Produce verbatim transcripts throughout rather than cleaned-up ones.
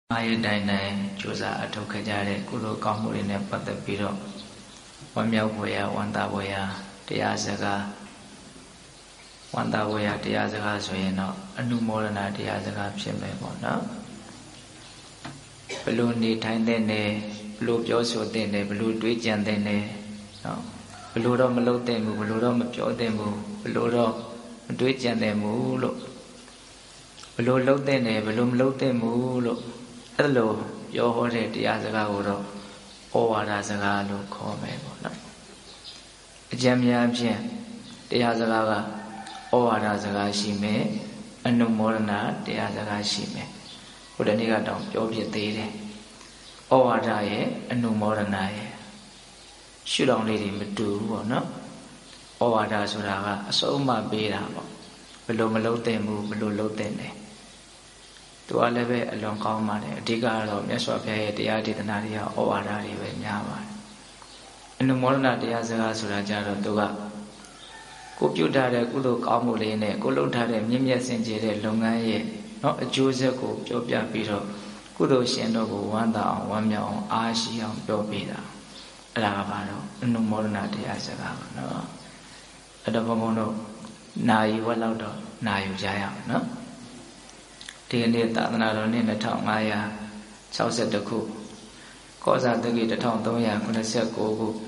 Ai đại này chủ giả ở trong cái gia đình của tôi con người này bắt đầu bị rồi, quan miêu bồi à, quan ta bồi à, thì à sẽ cả, quan ta bồi à thì à sẽ cả rồi nó, anh nu mô na thì à sẽ cả xem về bọn nó, belum đi thay tên này, belum cho số tên này, belum đuổi chân tên này, nó, belum đó mà lâu tên mù, belum đó mà cho tên mù, belum đó đuổi chân tên mù luôn, belum lâu tên này, belum lâu tên mù luôn. Đó là do họ để đi ăn cái hồ đó, ô à ra cái lúc khó mấy bọn nó, chém nhám chém, đi ăn cái cái, ô à ra cái gì mấy, anh nung mồi na đi ăn cái gì mấy, hồi đó này cái đó cho biết thế đấy, ô à ra ấy, anh nung mồi na ấy, suy đoán này thì mới đúng bọn nó, ô à ra số ra cái, số mà bê ra bọn, bây giờ mà lâu tên mù, bây giờ lâu tên này. Tôi lấy về lòng con mà này, đi cả rồi mấy số phải đi ăn đi tân ăn đi ăn, ô ăn đi về nhà mà. Anh nói muốn là đi ăn gì cả rồi ra rồi tôi cả. Cô chú ta đây cô lúc cao một lên này, cô lúc ta đây miếng miếng sinh chế đây long ăn ye, nó chú sẽ cô cho bia bì rồi, cô lúc xem đó cô quan đạo quan miao ai xí ông cho bì đó, là cái đó. Anh nói muốn là đi ăn gì cả nó, ở đó bao nhiêu nay qua lâu đó, nay dài à nó. Thì này ta na rồi nên là thằng ai à, sáu mươi được khu, có ra tới cái thằng tôi à, con sẽ cố cố,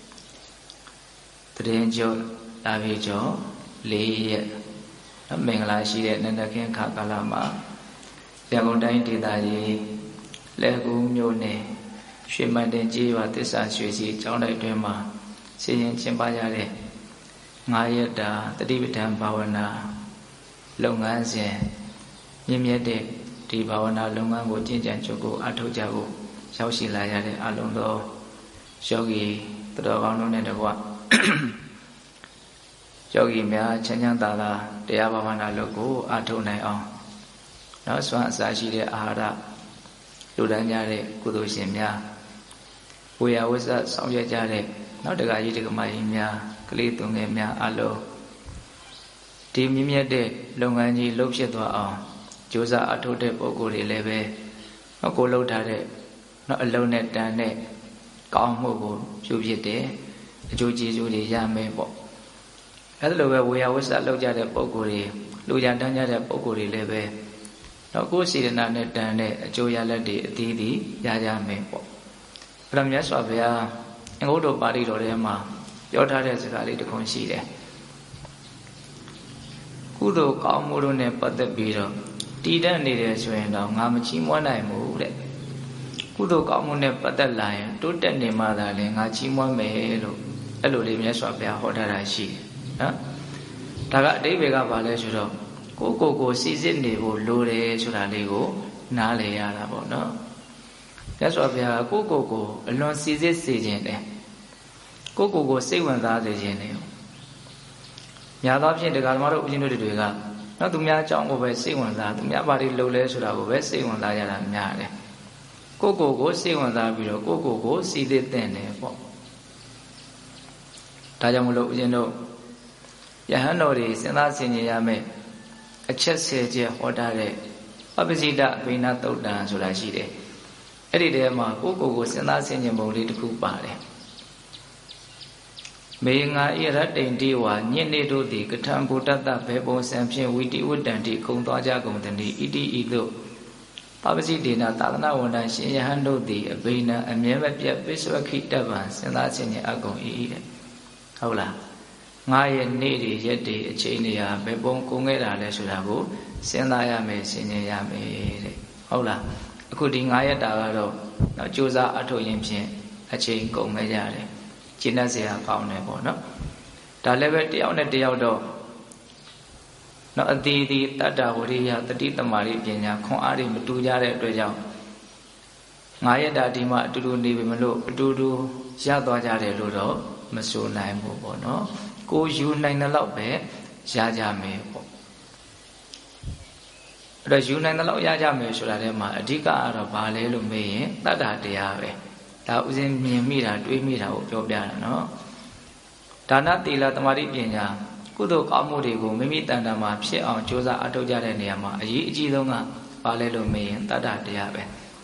từ đây cho là vì cho lý, nó mình là gì đấy nên là cái khác cả làm mà, giờ con đây thì tại vì lẽ cũng nhiều này, chuyên môn đến chỉ và tiếp sản xuất gì trong đây thôi mà, xây dựng trên bao giờ đấy, ngay đã tới đi làm bảo na, lâu ngày rồi. Nhâm nhẹ để đi vào na long an của chiến tranh cho cô ăn thâu cha cô sau khi lại ra để ăn long đó cho gì từ đó con nó nên được qua cho gì mẹ chân nhân ta là để ăn vào na lúc cô ăn thâu này ông nó soạn sai chỉ để ăn ra lúc đó nhà để cô tôi xem nhà bây giờ bây giờ sau giờ cha để nó được cái gì được mà nhà cái lý tưởng em nhà alo tìm nhâm nhẹ để long an gì lúc sẽသွားအောင်chú giả ở thâu đẹp bộ cô đi lấy về nó cô lâu thà đấy nó lâu nét đàn đấy có một bộ chú biết đấy chú chỉ chú đi ra mấy bộ cái lâu về vui vui sợ lâu ra đẹp bộ cô đi lâu ra đàn ra đẹp bộ cô đi lấy về nó cô xí là nét đàn đấy chú ra là đi đi đi ra ra mấy bộ làm nhớ sợ về anh ngủ đồ bà đi rồi đấy mà cho thà đấy sẽ lại được không xí đấy cú đồ có một đồ này bắt đầu bị rồi đi đến đây để xem đó ngắm chỉ muốn này mù đấy, cú đồ có một nét bắt đầu lại, tốt đến này mà là này ngắm chỉ muốn mấy rồi, cái lối đi mình xóa bé họ đã là gì, đó, đại cái đấy về cái bà lấy cho đó, cô cô cô xí xí này cô lối đấy cho là này cô, nã lấy à là bọn đó, cái xóa bé cô cô cô, nó xí xí xí gì đấy, cô cô cô xí quan ta gì này, nhà đó trên được cái mà đâu trên đó được cái nó tụi nhà chọn của bé sĩ quan gia, tụi nhà bà đi lâu lẽ số nào của bé sĩ quan gia ra làm nhà đấy, cô cô cô sĩ quan gia bị rồi cô cô cô sĩ để tên này bỏ, đại gia một lúc trên đó, nhà hắn nói đi, xem ta xem như vậy, chết sẽ chết họ đã đấy, ở bên gì đã bên nào tốt đàn số là gì đấy, cái gì đấy mà cô cô cô xem ta xem như một lý thú bà đấy. Mấy ngày ra đến đi qua nhìn đi đôi thì cái thằng bố ta ta phải bố xem xem vị trí vị đàn thì không toa ra không thành đi ít đi ít đâu, bao nhiêu đi na ta na vấn đề xem hắn đôi thì bên na em nhớ bây giờ bây giờ khi ta vào xem ta xem như ác công ít đấy, hậu là ngày nay thì giờ thì chuyện này à phải bố cũng nghe ra là số nào bố xem ta ya mấy xem như ya mấy đấy, hậu là cứ đi ngày ta rồi nó chú ra ở thôi em xem ở trên cũng nghe ra đấy. Chỉ là gì à cao này bỏ nó, đã lấy về tiêu này tiêu đó, nó đi đi ta đào đi à ta đi ta mà đi về nhà không ai đi mà tu ra đấy rồi sao, ngày đã đi mà tu tu đi về mà lo tu tu ra toa ra đấy rồi đó mà số này một bỏ nó, cô yêu này nó lão bé ra ra mẹ bỏ, rồi yêu này nó lão ra ra mẹ số là đấy mà đi cả rồi bà lấy luôn mẹ ta đã đi à về. Ta uống miếng mì ra, đuôi mì ra, cho bé nó. Đàn anh thì là tham gia bên nhà, cú đồ cả một điều cũng mấy tanda mà sẽ ở chỗ ra ở đâu ra đây này mà, ý chí đâu ngà, bà lấy luôn mì, ta đã đi à bé.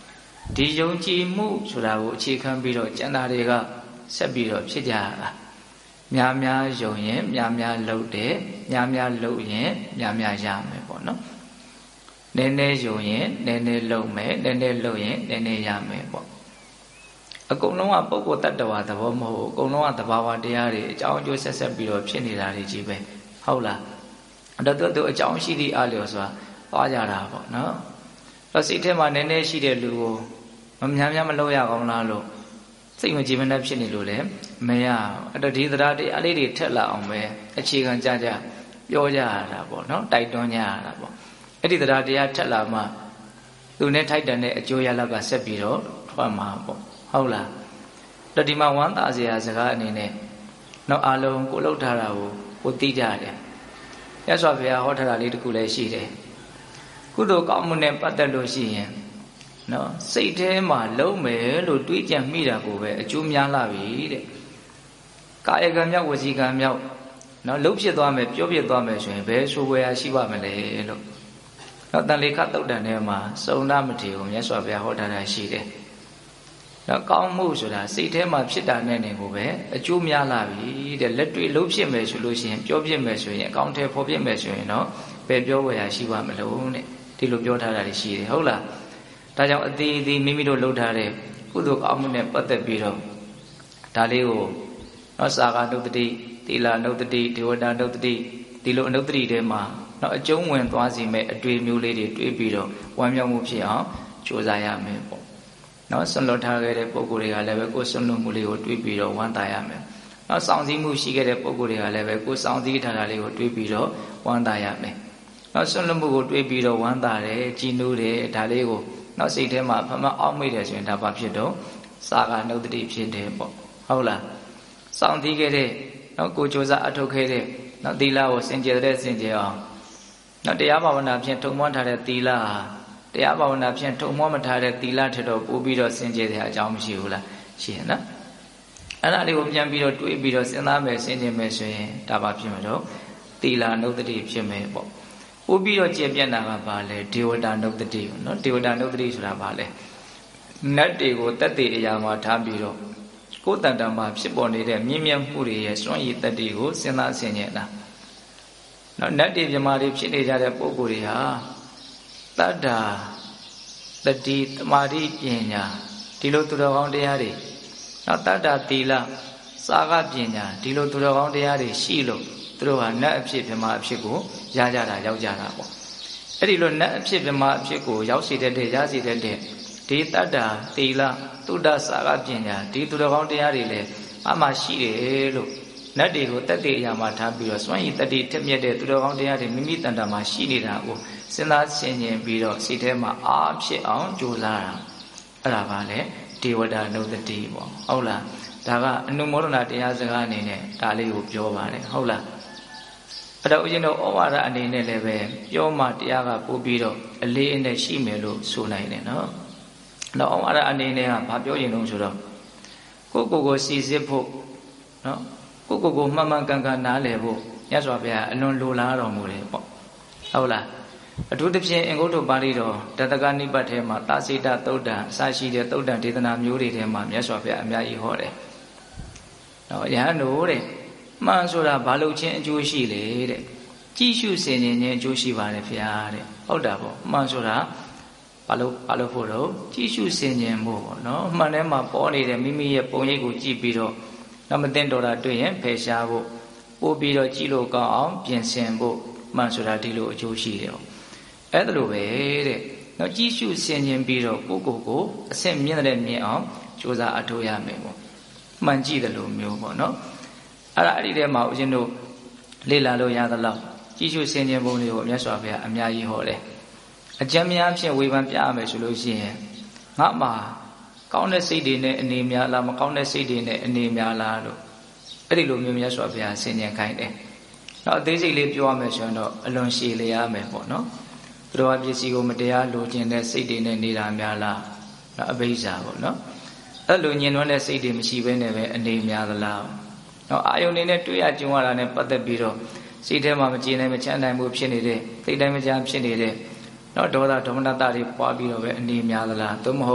ဒီယုံကြည်မှုဆိုတာကိုအခြေခံပြီးတော့ကျန်တာတွေကဆက်ပြီးတော့ဖြစ်ကြတာများများယုံရင်များများလုပ်တယ်များများလုပ်ရင်များများရမယ်ပေါ့နော်နည်းနည်းယုံရင်နည်းနည်းလုပ်မယ်နည်းနည်းလုပ်ရင်နည်းနည်းရမယ်ပေါ့အကုန်လုံးကပုဂ္ဂိုလ်တ attva သဘောမဟုတ်ဘူးအကုန်လုံးကသဘာဝတရားတွေအကြောင်းအကျိုးဆက်ဆက်ပြီးတော့ဖြစ်နေတာတွေကြီးပဲဟုတ်လားအဲ့တော့သူအကြောင်းရှိသည့်အားလျော်ဆိုတာသွားကြတာပေါ့နော်အဲ့စိတ်ထဲမှာနည်းနည်းရှိတဲ့လူကိုမများများမလုပ်ရအောင်လားလို့စိတ်မကြည်မနှက်ဖြစ်နေလို့လေမရအဲ့တော့ဒီတရားတရားလေးတွေထက်လာအောင်ပဲအခြေခံကြကြပြောကြရတာပေါ့နော်တိုက်တွန်းကြရတာပေါ့အဲ့ဒီတရားတရားထက်လာမှသူနဲ့ထိုက်တန်တဲ့အကျိုးရလဒ်ကဆက်ပြီးတော့ထွက်မှာပေါ့ဟုတ်လားတော့ဒီမှာဝမ်းသာစရာစကားအနေနဲ့တော့အလုံးကိုလှုပ်ထားတာကိုကိုသိကြတယ်ရသော်ဘုရားဟောထားတာလေးတခုလည်းရှိတယ်ကုသိုလ်ကောင်းမှုနဲ့ပတ်သက်လို့ရှိရင်နော်စိတ်ထဲမှာလုံးမယ်လို့တွေးကြံမိတာကိုပဲအကျိုးများလာပြီတဲ့ကာယကံမြောက်ဝစီကံမြောက်နော်လှုပ်ဖြစ်သွားမယ်ပြောဖြစ်သွားမယ်ဆိုရင်ဘယ်ဆိုဝယ်ရရှိပါမလဲလို့နော်တန်လေခတုတ်တန်ထဲမှာစုံနာမထေကိုမြတ်စွာဘုရားဟောထားတာရှိတယ်နော်ကောင်းမှုဆိုတာစိတ်ထဲမှာဖြစ်တာနဲ့နေကိုပဲအကျိုးများလာပြီတဲ့လက်တွေ့လှုပ်ဖြစ်မယ်ဆိုလို့ရှိရင်ပြောဖြစ်မယ်ဆိုရင်အကောင့်ထဲဖော်ဖြစ်မယ်ဆိုရင်တော့ဘယ်ပြောဝယ်ရရှိပါမလို့တဲ့ဒီလိုပြောထားတာရှိတယ်ဟုတ်လားဒါကြောင့်အသေးအသေးမိမိတို့လှုပ်ထားတဲ့ကုသိုလ်ကောင်းမှုနဲ့ပတ်သက်ပြီးတော့ဒါလေးကိုနော်စာကနုတ္တိသီလနုတ္တိဒေဝတာနုတ္တိဒီလိုအနုတ္တိထဲမှာနော်အကျုံးဝင်သွားစီမဲ့အတွေ့မျိုးလေးတွေတွေးပြီးတော့ဝမ်းမြောက်မှုဖြစ်အောင်ကြိုးစားရမယ်ပေါ့နော်ဆွန့်လွတ်ထားခဲ့တဲ့ပုံကိုယ်တွေကလည်းပဲကိုယ်ဆွန့်လွတ်မှုလေးကိုတွေးပြီးတော့ဝမ်းသာရမယ်နော်စောင့်စည်းမှုရှိခဲ့တဲ့ပုံကိုယ်တွေကလည်းပဲကိုယ်စောင့်စည်းထားတာလေးကိုတွေးပြီးတော့ဝမ်းသာရမယ်နော်ဆွန့်လွတ်မှုကိုတွေးပြီးတော့ဝမ်းသာတယ်ကြည်နူးတယ်ဒါလေးကိုနောက်စိတ်ထဲမှာဖမအောက်မိတယ်ဆိုရင်ဒါဘာဖြစ်တော့စာကနုတ္တိဖြစ်တယ်ပေါ့ဟုတ်လားစောင့်တည်ခဲ့တဲ့နော်ကိုကြိုးစားအထုတ်ခဲ့တဲ့နော်သီလကိုစင်ကြယ်တဲ့စင်ကြယ်အောင်နော်တရားဘာဝနာဖြင့်ထုံမွမ်းထားတဲ့သီလဟာတရားဘာဝနာဖြင့်ထုံမွမ်းမထားတဲ့သီလထက်တော့ပိုပြီးတော့စင်ကြယ်တဲ့အကြောင်းမရှိဘူးလားရှိရင်နော်အဲ့ဒါလေးကိုပြန်ပြီးတော့တွေးပြီးတော့စဉ်းစားမယ်စင်ကြယ်မယ်ဆိုရင်ဒါဘာဖြစ်မှာတော့သီလနုတ္တိဖြစ်မယ်ပေါ့ပို့ပြီးတော့ကျေပြတ်တာကဘာလဲဒေဝတာနုတ္တိနော်ဒေဝတာနုတ္တိဆိုတာဘာလဲနတ်တွေကိုတက်တေအရာမှာထားပြီးတော့ကိုယ်တန်တမှာဖြစ်ပေါ်နေတဲ့မြင့်မြတ်မှုတွေရဲ့စွန့်ရည်တက်တေကိုစဉ်းစားဆင်ခြင်တာနော်နတ်တွေမြမာတွေဖြစ်နေကြတဲ့ပုဂ္ဂိုလ်တွေဟာတတ္တာတတိတမာတိပညာဒီလိုသူတော်ကောင်းတရားတွေနော်တတ္တာသီလစာကပညာဒီလိုသူတော်ကောင်းတရားတွေရှိလို့သူတို့ဟာနတ်အဖြစ်မြမာအဖြစ်ကိုရကြတာရောက်ကြတာပေါ့အဲ့ဒီလိုနတ်အဖြစ်မြမာအဖြစ်ကိုရောက်စေတဲ့ရစေတဲ့ဒီတတ္တာသီလသုဒ္ဓစာကပညာဒီသူတော်ကောင်းတရားတွေလည်းအမှရှိတယ်လို့နတ်တွေကိုတက်တဲ့အရာမှာထားပြီးတော့စွန့်ရည်တတိထက်မြက်တဲ့သူတော်ကောင်းတရားတွေမိမိတန်တာမှာရှိနေတာကိုစဉ်းစားဆင်ခြင်ပြီးတော့စိတ်ထဲမှာအားဖြစ်အောင်ကြိုးစားတာအဲ့ဒါပါလေဒေဝတာနုတ္တိပေါ့ဟုတ်လားဒါကအနုမောဒနာတရားစကားအနေနဲ့ဒါလေးကိုပြောပါတယ်ဟုတ်လားအဲ့တော့ဦးဇင်းတို့ဩဝါဒအနေနဲ့လည်းပဲပြောမှတရားကပို့ပြီးတော့အလေးအနက်ရှိမယ်လို့ဆိုနိုင်တယ်နော်တော့ဩဝါဒအနေနဲ့ကဘာပြောရင်လို့ဆိုတော့ကိုယ့်ကိုယ်ကိုစီစစ်ဖို့နော်ကိုယ့်ကိုယ်ကိုမှန်မှန်ကန်ကန်နားလည်ဖို့မြတ်စွာဘုရားအလွန်လိုလားတော်မူတယ်ပေါ့ဟုတ်လားအထူးသဖြင့်အင်္ဂုတ္တပါဠိတော်တတကနိပတ်ထဲမှာသာစိတသုတ်တံအစရှိတဲ့သုတ်တံဒေသနာမျိုးတွေထဲမှာမြတ်စွာဘုရားအများကြီးဟောတယ်နော်ယဟန်တို့တဲ့မှန်ဆိုတာဘာလို့ချင်းအကျိုးရှိလေတဲ့ကြည့်ရှုစင်ခြင်းချင်းအကျိုးရှိပါတယ်ဗျာတဲ့ဟုတ်တာပေါ့မှန်ဆိုတာဘာလို့ဘာလို့ဖို့တော့ကြည့်ရှုစင်ခြင်းမို့ပေါ့နော်မှန်ထဲမှာပေါ်နေတဲ့မိမိရဲ့ပုံရိပ်ကိုကြည့်ပြီးတော့နောက်မသိတော်တာတွေ့ရင်ဖယ်ရှားဖို့ပို့ပြီးတော့ကြည့်လို့ကောင်းအောင်ပြင်ဆင်ဖို့မှန်ဆိုတာဒီလိုအကျိုးရှိတယ်ပေါ့အဲ့ဒါလိုပဲတဲ့နော်ကြည့်ရှုစင်ခြင်းပြီးတော့ကိုကိုကိုအဆင့်မြင့်တဲ့မြင့်အောင်ကြိုးစားအထောက်ရမယ်ပေါ့မှန်ကြည့်တယ်လို့မျိုးပေါ့နော်အဲ့ဒါအဲ့ဒီထဲမှာဦးဇင်းတို့လေ့လာလို့ရသလောက်ကြည့်ရှုစင်ခြင်းပုံတွေကိုမြတ်စွာဘုရားအများကြီးဟောတယ်အကျဉ်းများဖြင့်ဝေဖန်ပြရမယ်ဆိုလို့ရှိရင်ငါမှာကောင်းတဲ့စိတ်တွေနဲ့အနေများလားမကောင်းတဲ့စိတ်တွေနဲ့အနေများလားလို့အဲ့ဒီလိုမျိုးမြတ်စွာဘုရားဆင်ခြင်ခိုင်းတယ်နောက်အသေးစိတ်လေးပြောရမယ်ဆိုရင်တော့အလွန်ရှည်လျားမယ်ပေါ့နော်သူတော်ပစ္စည်းကိုမတရားလိုချင်တဲ့စိတ်တွေနဲ့နေတာများလားနော်အဘိဇ္ဇာပေါ့နော်အဲ့လိုညင်နွမ်းတဲ့စိတ်တွေမရှိဘဲနဲ့ပဲအနေများသလားနော်အာယုန်နေနဲ့တွေ့ရကြုံရတာနဲ့ပတ်သက်ပြီးတော့စိတ်ထဲမှာမကြည်နိုင်မချမ်းနိုင်မှုဖြစ်နေတဲ့သိတိုင်းမကြားဖြစ်နေတဲ့နော်ဒေါသဒေါမနတတွေပွားပြီးတော့ပဲအနေများသလားသို့မဟုတ်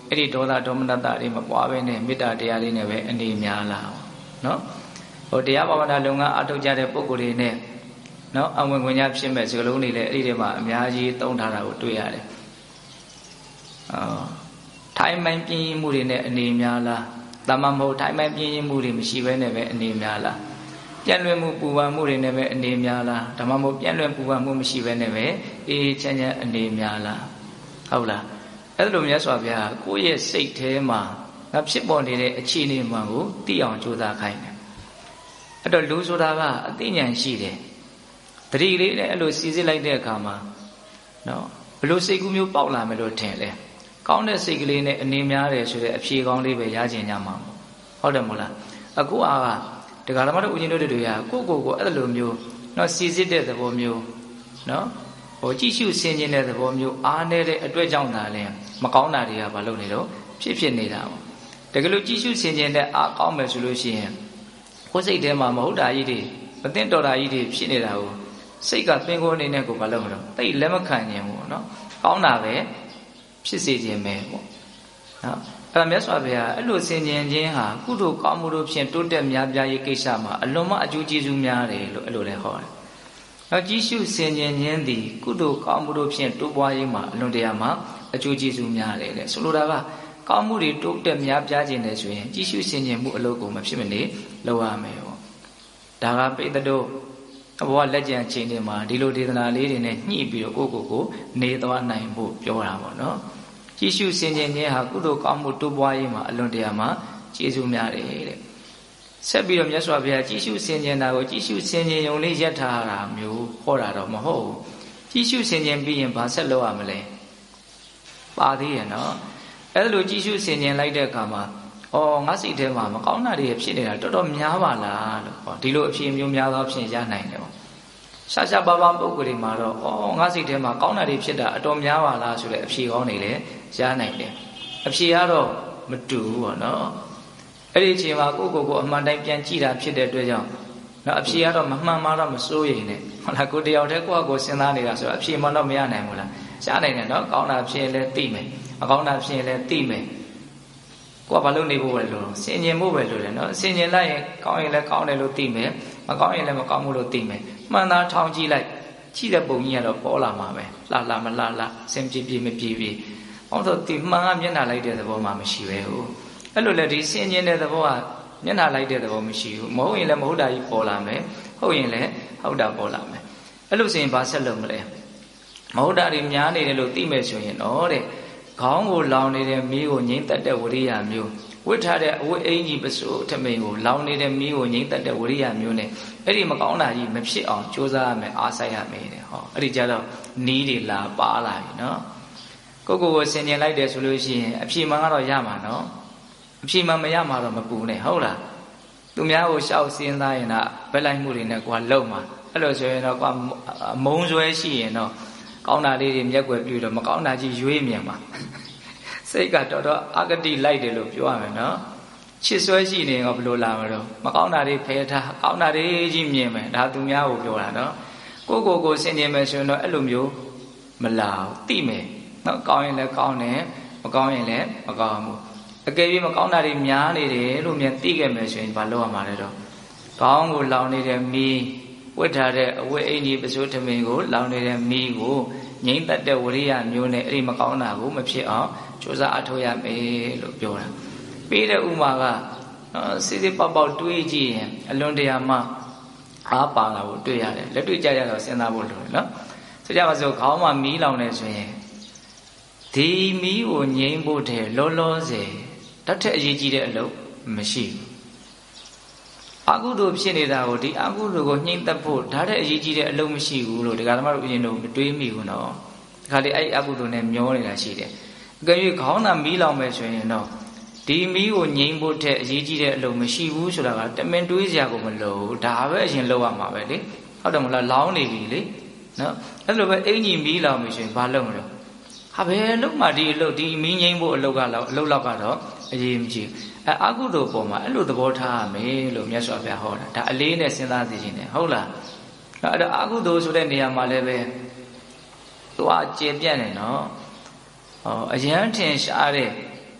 အဲ့ဒီဒေါသဒေါမနတတွေမပွားဘဲနဲ့မေတ္တာတရားလေးနဲ့ပဲအနေများလာနော်ဟိုတရားဘာဝနာလုပ်ငန်းအထောက်ကြတဲ့ပုဂ္ဂိုလ်တွေနဲ့နော်အဝင်ခွင့်ရဖြစ်မဲ့စကလုံးတွေလည်းအဲ့ဒီထဲမှာအများကြီးသုံးထားတာကိုတွေ့ရတယ်အော်ထိုင်မှန်ပြင်းမှုတွေနဲ့အနေများလားတမမဟုတ်ထိုင်မှန်ပြင်းမှုတွေမရှိဘဲနဲ့ပဲအနေများလားပြန့်လွင့်မှုပူပန်မှုတွေနဲ့ပဲအနေများလားဓမ္မမို့ပြန့်လွင့်ပူပန်မှုမရှိဘဲနဲ့ပဲအေးချမ်းချမ်းအနေများလားဟုတ်လားအဲ့လိုမြတ်စွာဘုရားကိုယ့်ရဲ့စိတ်ထဲမှာငါဖြစ်ပေါ်နေတဲ့အခြေအနေမှန်ကိုသိအောင်ကြိုးစားခိုင်းတယ်အဲ့တော့လူဆိုတာကအသိဉာဏ်ရှိတယ်တတိလေးနဲ့အဲ့လိုစီစစ်လိုက်တဲ့အခါမှာနော်ဘလို့စိတ်ကူးမျိုးပေါက်လာမယ်လို့ထင်လဲကောင်းတဲ့စိတ်ကလေးနဲ့အနေများတယ်ဆိုတဲ့အဖြေကောင်းလေးပဲရကျင်ကြမှာဟုတ်တယ်မို့လားအခုအားကဒကာဓမ္မတို့ဦးဇင်းတို့တွေကကိုကိုကိုအဲ့လိုမျိုးနော်စီစစ်တဲ့သဘောမျိုးနော်ဟိုကြည့်ရှုဆင်ခြင်တဲ့သဘောမျိုးအားနေတဲ့အတွက်ကြောင့်သာလဲမကောင်းတာတွေကမလုပ်နေတော့ဖြစ်ဖြစ်နေတာပေါ့တကယ်လို့ကြည့်ရှုဆင်ခြင်တဲ့အားကောင်းမယ်ဆိုလို့ရှိရင်ကိုယ်စိတ်ထဲမှာမဟုတ်တာကြီးတွေမသိတော်တာကြီးတွေဖြစ်နေတာကိုစိတ်ကသင်္ကိုအနေနဲ့ကိုမလုပ်မလို့တိတ်လက်မခံခြင်းပေါ့နော်ကောင်းတာပဲဖြစ်စေခြင်းပဲပေါ့နော်အဲ့ဒါမြတ်စွာဘုရားအဲ့လိုဆင်ခြင်ခြင်းဟာကုသိုလ်ကောင်းမှုတို့ဖြင့်တိုးတက်များပြားရေးကိစ္စမှာအလွန်မှအကျိုးကျေးဇူးများတယ်လို့အဲ့လိုလည်းဟောတယ်နောက်ကြည့်ရှုဆင်ခြင်ခြင်းသည်ကုသိုလ်ကောင်းမှုတို့ဖြင့်တိုးပွားရေးမှာအလွန်တရာမှအကျိုးကျေးဇူးများတယ်လေဆိုလိုတာကကောင်းမှုတွေတိုးတက်များပြားခြင်းတယ်ဆိုရင်ကြည့်ရှုဆင်ခြင်မှုအလုပ်ကိုမဖြစ်မနေလုပ်ရမယ်ပေါ့ဒါကပိဋကတို့ဘဝလက်ကျန်ချိန်တွေမှာဒီလိုဒေသနာလေးတွေနဲ့ညှိပြီးတော့ကိုယ့်ကိုယ်ကိုနေသွားနိုင်ဖို့ပြောတာပေါ့နော်ကြည့်ရှုဆင်ခြင်ခြင်းဟာကုသိုလ်ကောင်းမှုတိုးပွားရေးမှာအလွန်တရာမှကျေးဇူးများတယ်တဲ့ဆက်ပြီးတော့မြတ်စွာဘုရားကြည့်ရှုဆင်ခြင်တာကိုကြည့်ရှုဆင်ခြင်ုံလေးရပ်ထားတာမျိုးဟောတာတော့မဟုတ်ဘူးကြည့်ရှုဆင်ခြင်ပြီးရင်ဘာဆက်လုပ်ရမလဲပါသေးရဲ့နော်အဲ့လိုကြည့်ရှုဆင်ခြင်လိုက်တဲ့အခါမှာအော်ငါစိတ်ထဲမှာမကောင်းတာတွေဖြစ်နေတာတော်တော်များပါလားလို့ဟောဒီလိုအဖြစ်မျိုးများသောဖြင့်ရနိုင်တယ်ပေါ့ရှားရှားပါးပါးပုဂ္ဂိုလ်တွေမှာတော့အော်ငါစိတ်ထဲမှာကောင်းတာတွေဖြစ်တာအတော်များပါလားဆိုတဲ့အဖြေကောင်းတွေလည်းရနိုင်တယ်အဖြေကတော့မတူဘူးပေါ့နော်အဲ့ဒီအချိန်မှာကိုယ့်ကိုယ်ကိုအမှန်တိုင်းပြန်ကြည့်တာဖြစ်တဲ့အတွက်ကြောင့်နော်အဖြေကတော့မမှန်မှတော့မစိုးရိမ်နဲ့ဟုတ်လားကိုတယောက်တည်းကိုယ့်အကိုစဉ်းစားနေတာဆိုတော့အဖြေမှတော့မရနိုင်ဘူးလားရှားနိုင်တယ်နော်ကောင်းတာဖြစ်ရင်လည်းသိမယ်မကောင်းတာဖြစ်ရင်လည်းသိမယ်ကိုကဘာလို့နေဖို့ပဲလို့ဆင်ញင်ဖို့ပဲလို့လေနော်ဆင်ញင်လိုက်ရင်ကောင်းရင်လည်းကောင်းတယ်လို့သိမယ်မကောင်းရင်လည်းမကောင်းဘူးလို့သိမယ်မှန်သားထောင်ကြည့်လိုက်ကြည့်တဲ့ပုံကြီးကတော့ပေါ်လာမှာပဲလှလှမလှလှစင်ပြေပြေမပြေပြေအောင်တော့ဒီမှန်ကမျက်နှာလိုက်တဲ့သဘောမှမရှိပဲဟုတ်အဲ့လိုလေဒီဆင်ញင်တဲ့သဘောကမျက်နှာလိုက်တဲ့သဘောမရှိဘူးမဟုတ်ရင်လည်းမဟုတ်တာကြီးပေါ်လာမယ်ဟုတ်ရင်လည်းဟုတ်တာပေါ်လာမယ်အဲ့လိုဆိုရင်ဘာဆက်လုပ်မလဲမဟုတ်တာတွေများနေတယ်လို့သိမယ်ဆိုရင်တော့တဲ့ခေါင်းကိုလောင်နေတဲ့မီးကိုငိမ့်သက်တဲ့ဝရိယမျိုးဝတ်ထားတဲ့အဝတ်အင်ကြီးပစိုးထမိန်ကိုလောင်နေတဲ့မီးကိုငိမ့်သက်တဲ့ဝရိယမျိုးနဲ့အဲ့ဒီမကောင်းတာကြီးမဖြစ်အောင်ကြိုးစားရမယ်အားစိုက်ရမယ်တဲ့ဟောအဲ့ဒီကြတော့နီးတွေလာပါလာပြီနော်ကိုကိုကိုဆင်ញင်လိုက်တယ်ဆိုလို့ရှိရင်အဖြေမှန်ကတော့ရမှာနော်အဖြေမှန်မရမှာတော့မပူနဲ့ဟုတ်လားသူများကိုရှောက်စင်းသားရင်တော့ဘက်လိုက်မှုတွေနဲ့ကိုကလုံမှာအဲ့လိုဆိုရင်တော့ကိုကမုံဆွဲရှိရင်တော့ကောင်းတာလေးတွေမျက်ွယ်ပြူတော့မကောင်းတာကြီးရွေးမြင်ပါစိတ်ကတော်တော်အဂတိလိုက်တယ်လို့ပြောရမယ်နော်ချစ်ဆွဲရှိနေတော့ဘလို့လာမလို့မကောင်းတာတွေဖယ်ထားကောင်းတာတွေကြီးမြင်မယ်ဒါသူများကိုပြောတာနော်ကိုကိုကိုဆင်ခြင်မယ်ဆိုရင်တော့အဲ့လိုမျိုးမလာဘူးသိမယ်နော်ကောင်းရင်လည်းကောင်းတယ်မကောင်းရင်လည်းမကောင်းဘူးအကယ်၍မကောင်းတာတွေများနေတယ်လို့မြန်သိခဲ့မယ်ဆိုရင်ဘာလုပ်ရမှာလဲတော့ကောင်းကိုလောင်နေတဲ့မီးဝတ်ထားတဲ့အဝတ်အင်ကြီးပစိုးထမင်းကိုလောင်နေတဲ့မီးကိုငိမ့်သက်တဲ့ဝရိယမျိုးနဲ့အဲ့ဒီမကောင်းတာကိုမဖြစ်အောင်ကြိုးစားအထောက်ရမယ်လို့ပြောတာပြီးတဲ့ဥမာကနော်စစ်စစ်ပေါက်ပေါက်တွေးကြည့်ရင်အလွန်တရာမှအားပါလာဖို့တွေ့ရတယ်လက်တွေ့ကြကြတော့စဉ်းစားဖို့လိုတယ်နော်ဆိုကြပါစို့ခေါင်းမှာမီးလောင်နေဆိုရင်ဒီမီးကိုငိမ့်ဖို့တဲ့လောလောဆယ်တတ်တဲ့အရေးကြီးတဲ့အလုပ်မရှိဘူးအကုသိုလ်ဖြစ်နေတာကိုဒီအကုသိုလ်ကိုညှိမ့်သက်ဖို့ဒါတဲ့အရေးကြီးတဲ့အလုံးမရှိဘူးလို့ဒကာသမားတို့အရင်တော့မတွေးမိဘူးနော်ဒီခါလေးအဲ့အကုသိုလ်နဲ့မျောနေတာရှိတယ်အကယ်၍ခေါင်းသာမီးလောင်မယ်ဆိုရင်တော့ဒီမီးကိုငြိမ်းဖို့တဲ့အရေးကြီးတဲ့အလုံးမရှိဘူးဆိုတာကတမင်တွေးစရာကိုမလိုဘူးဒါပဲအရင်လုပ်ရမှာပဲလေဟုတ်တယ်မလားလောင်းနေပြီလေနော်အဲ့လိုပဲအင်ကြီးမီးလောင်ပြီဆိုရင်ဘာလုပ်မလို့ဟာဘယ်လုံးမှဒီအလုပ်ဒီမီးငြိမ်းဖို့အလုပ်ကတော့အလုပ်လောက်ကတော့အရေးမကြီးအဲအကုသိုလ်ပေါ်မှာအဲ့လိုသဘောထားရမယ်လို့မြတ်စွာဘုရားဟောတာဒါအလေးနဲ့စဉ်းစားသိခြင်းနဲ့ဟုတ်လားအဲ့တော့အကုသိုလ်ဆိုတဲ့နေရာမှာလည်းပဲသူကကျေပြန့်နေနော်ဟောအယံထင်ရှားတဲ့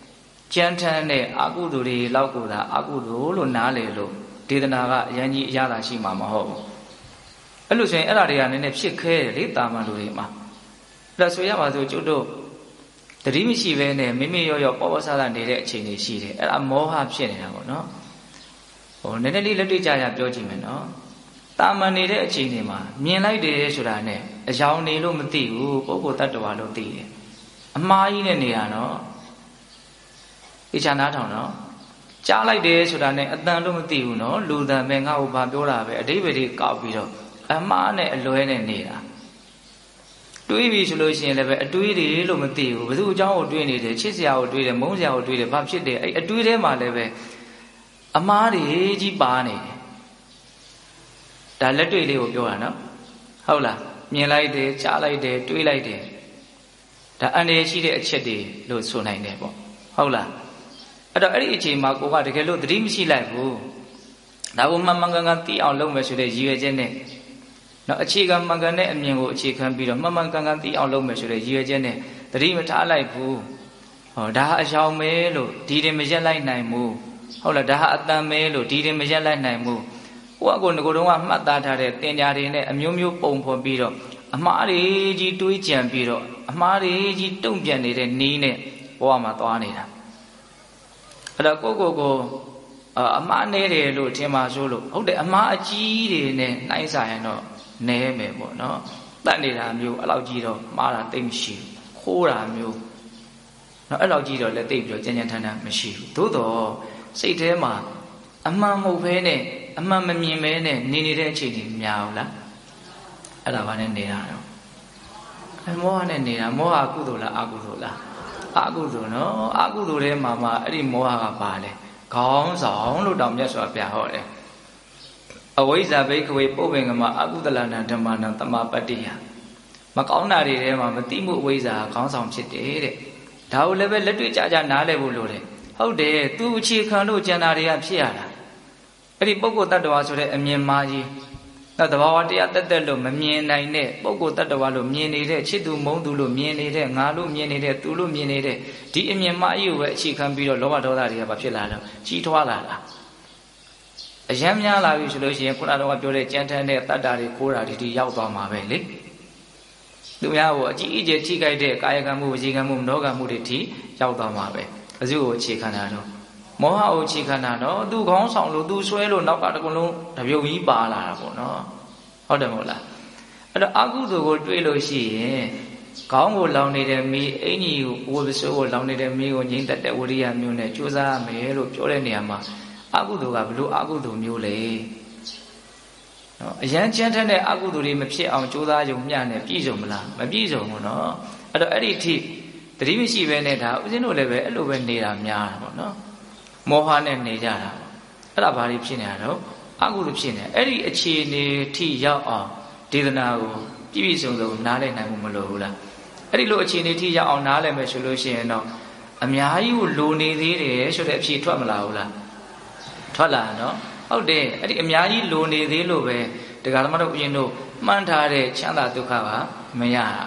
ကြမ်းထမ်းတဲ့အကုသိုလ်တွေလောက်ကိုသာအကုသိုလ်လို့နားလေလို့ဒေသနာကအရန်ကြီးအရသာရှိမှာမဟုတ်ဘူးအဲ့လိုဆိုရင်အဲ့ဒါတွေကနည်းနည်းဖြစ်ခဲတယ်လေတာမန်လူတွေမှာအဲ့ဒါဆိုရပါစို့ကျုပ်တို့တတိမရှိဘဲနဲ့မိမိရောရောပေါ်ပေါ်ဆဆနေတဲ့အချိန်တွေရှိတယ်အဲ့ဒါမောဟဖြစ်နေတာပေါ့နော်ဟိုနည်းနည်းလေးလက်တွေ့ကြရပြောကြည့်မယ်နော်တာမန်နေတဲ့အချိန်တွေမှာမြင်လိုက်တယ်ဆိုတာနဲ့အယောင်နေလို့မသိဘူးပုဂ္ဂိုလ်တ attva လို့သိတယ်အမှားကြီးနဲ့နေတာနော်ဒီချာနာထောင်နော်ကြားလိုက်တယ်ဆိုတာနဲ့အတန်လို့မသိဘူးနော်လူတန်ပဲငါ့ကိုဘာပြောတာပဲအတိပ္ပယ်တွေကောက်ပြီးတော့အမှားနဲ့အလွဲနဲ့နေတာတွေးပြီဆိုလို့ရှိရင်လည်းပဲအတွေးတွေလို့မသိဘူးဘယ်သူအကြောင်းကိုတွေးနေတယ်ချစ်စရာကိုတွေးတယ်မုန်းစရာကိုတွေးတယ်ဘာဖြစ်တယ်အဲ့အတွေးထဲမှာလည်းပဲအမှားတွေကြီးပါနေတယ်ဒါလက်တွေ့လေးကိုပြောတာနော်ဟုတ်လားမြင်လိုက်တယ်ကြားလိုက်တယ်တွေးလိုက်တယ်ဒါအန္တရာယ်ရှိတဲ့အချက်တွေလို့ဆိုနိုင်တယ်ပေါ့ဟုတ်လားအဲ့တော့အဲ့ဒီအချိန်မှာကိုကတကယ်လို့သတိမရှိလိုက်ဘူးဒါကိုမှန်မှန်ကန်ကန်သိအောင်လုပ်မယ်ဆိုတဲ့ရည်ရွယ်ချက်နဲ့နော်အခြေခံမှန်ကန်တဲ့အမြင်ကိုအခြေခံပြီးတော့မှန်မှန်ကန်ကန်သိအောင်လုပ်မယ်ဆိုတဲ့ရည်ရွယ်ချက်နဲ့သတိမထားလိုက်ဘူးဟောဒါဟာအယောင်မဲလို့ဒီရင်မရက်လိုက်နိုင်ဘူးဟုတ်လားဒါဟာအတန်မဲလို့ဒီရင်မရက်လိုက်နိုင်ဘူးကိုယ့်အကိုငကိုတုံးကမှတ်သားထားတဲ့တင်ညာတွေနဲ့အမျိုးမျိုးပုံဖော်ပြီးတော့အမှားတွေကြီးတွေးကြံပြီးတော့အမှားတွေကြီးတုံ့ပြန်နေတဲ့နီးနဲ့ဘဝမှာသွားနေတာအဲ့တော့ကိုကိုကိုအမှားနေတယ်လို့ထင်ပါဆိုလို့ဟုတ်တယ်အမှားအကြီးတွေနဲ့နှိုင်းစာရင်တော့နဲမယ်ပေါ့နော်တတ်နေတာမျိုးအဲ့လောက်ကြီးတော့မှားတာတိတ်မရှိဘူးခိုးတာမျိုးနော်အဲ့လောက်ကြီးတော့လည်းတိတ်ပြီးတော့ကြမ်းကြမ်းထမ်းထမ်းမရှိဘူးသို့တော့စိတ်ထဲမှာအမှန်မဟုတ်ဘဲနဲ့အမှန်မမြင်ဘဲနဲ့နေနေတဲ့အချိန်ကြီးများဘူးလားအဲ့ဒါဘာနဲ့နေတာတော့အဲမောဟနဲ့နေတာမောဟကုသိုလ်လားအကုသိုလ်လားအကုသိုလ်နော်အကုသိုလ်ထဲမှာမှအဲ့ဒီမောဟကပါလေခေါင်းဆောင်လို့တောင်မြတ်စွာဘုရားဟောတယ်အဝိဇ္ဇာဘိက္ခဝေပုပ္ပင်္ဂမအကုသလနာဓမ္မနာတမပတ္တိယမကောင်းတာတွေထဲမှာမတိမှုအဝိဇ္ဇာခေါင်းဆောင်ဖြစ်တယ်တဲ့ဒါကိုလည်းပဲလက်တွေ့ကြကြနားလည်ဖို့လိုတယ်ဟုတ်တယ်သူအခြေခံလို့ကျန်တာတွေကဖြစ်ရတာအဲ့ဒီပုဂ္ဂိုလ်တ attva ဆိုတဲ့အမြင်မှားကြီးနောက်သဘာဝတရားတက်တက်လို့မမြင်နိုင်တဲ့ပုဂ္ဂိုလ်တ attva လို့မြင်နေတဲ့ချစ်သူမုန်းသူလို့မြင်နေတဲ့ငါလို့မြင်နေတဲ့သူလို့မြင်နေတဲ့ဒီအမြင်မှားကြီးကိုပဲအခြေခံပြီးတော့လောဘဒေါသတွေကဘာဖြစ်လာလဲကြီးထွားလာတာအယံများလာပြီဆိုလို့ရှိရင်ခုနကတော့ပြောတဲ့ကြမ်းတမ်းတဲ့တတ္တာတွေခိုးတာဒီဒီရောက်သွားမှာပဲလေသူများကိုအကြီးအကျယ်ထိခိုက်တဲ့ကာယကံမှုဝစီကံမှုမနောကံမှုတွေထိရောက်သွားမှာပဲအစုကိုအခြေခံတာတော့မောဟကိုအခြေခံတာတော့သူခေါင်းဆောင်လို့သူဆွဲလို့နောက်ကတကုလုံးတပြုံကြီးပါလာတာပေါ့နော်ဟုတ်တယ်မဟုတ်လားအဲ့တော့အကုသိုလ်ကိုတွေးလို့ရှိရင်ခေါင်းကိုလောင်နေတဲ့မိအင်ကြီးကိုဝိပစိုးကိုလောင်နေတဲ့မိကိုငြိမ့်သက်တဲ့ဝိရိယမျိုးနဲ့ကြိုးစားရမယ်လို့ပြောတဲ့နေရာမှာအကုသိုလ်ကဘလို့အကုသိုလ်မျိုးလေနော်အရန်ကြမ်းထမ်းတဲ့အကုသိုလ်တွေမဖြစ်အောင်ကြိုးစားရုံမျှနဲ့ပြည့်စုံမလားမပြည့်စုံဘူးနော်အဲ့တော့အဲ့ဒီအထိတတိမရှိပဲနဲ့ဒါဦးဇင်းတို့လည်းပဲအဲ့လိုပဲနေတာများတာပေါ့နော်မောဟနဲ့နေကြတာအဲ့ဒါဘာတွေဖြစ်နေတာတော့အကုသိုလ်ဖြစ်နေအဲ့ဒီအခြေအနေထိရောက်အောင်ဒေသနာကိုပြည့်ပြည့်စုံစုံနားလည်နိုင်မှုမလိုဘူးလားအဲ့ဒီလိုအခြေအနေထိရောက်အောင်နားလည်မယ်ဆိုလို့ရှိရင်တော့အများကြီးကိုလိုနေသေးတယ်ဆိုတဲ့အဖြေထွက်မလာဘူးလားထွက်လာနော်ဟုတ်တယ်အဲ့ဒီအများကြီးလိုနေသေးလို့ပဲတရားဓမ္မတို့ပြင်တို့မှန်းထားတဲ့ချမ်းသာဒုက္ခကမရတာ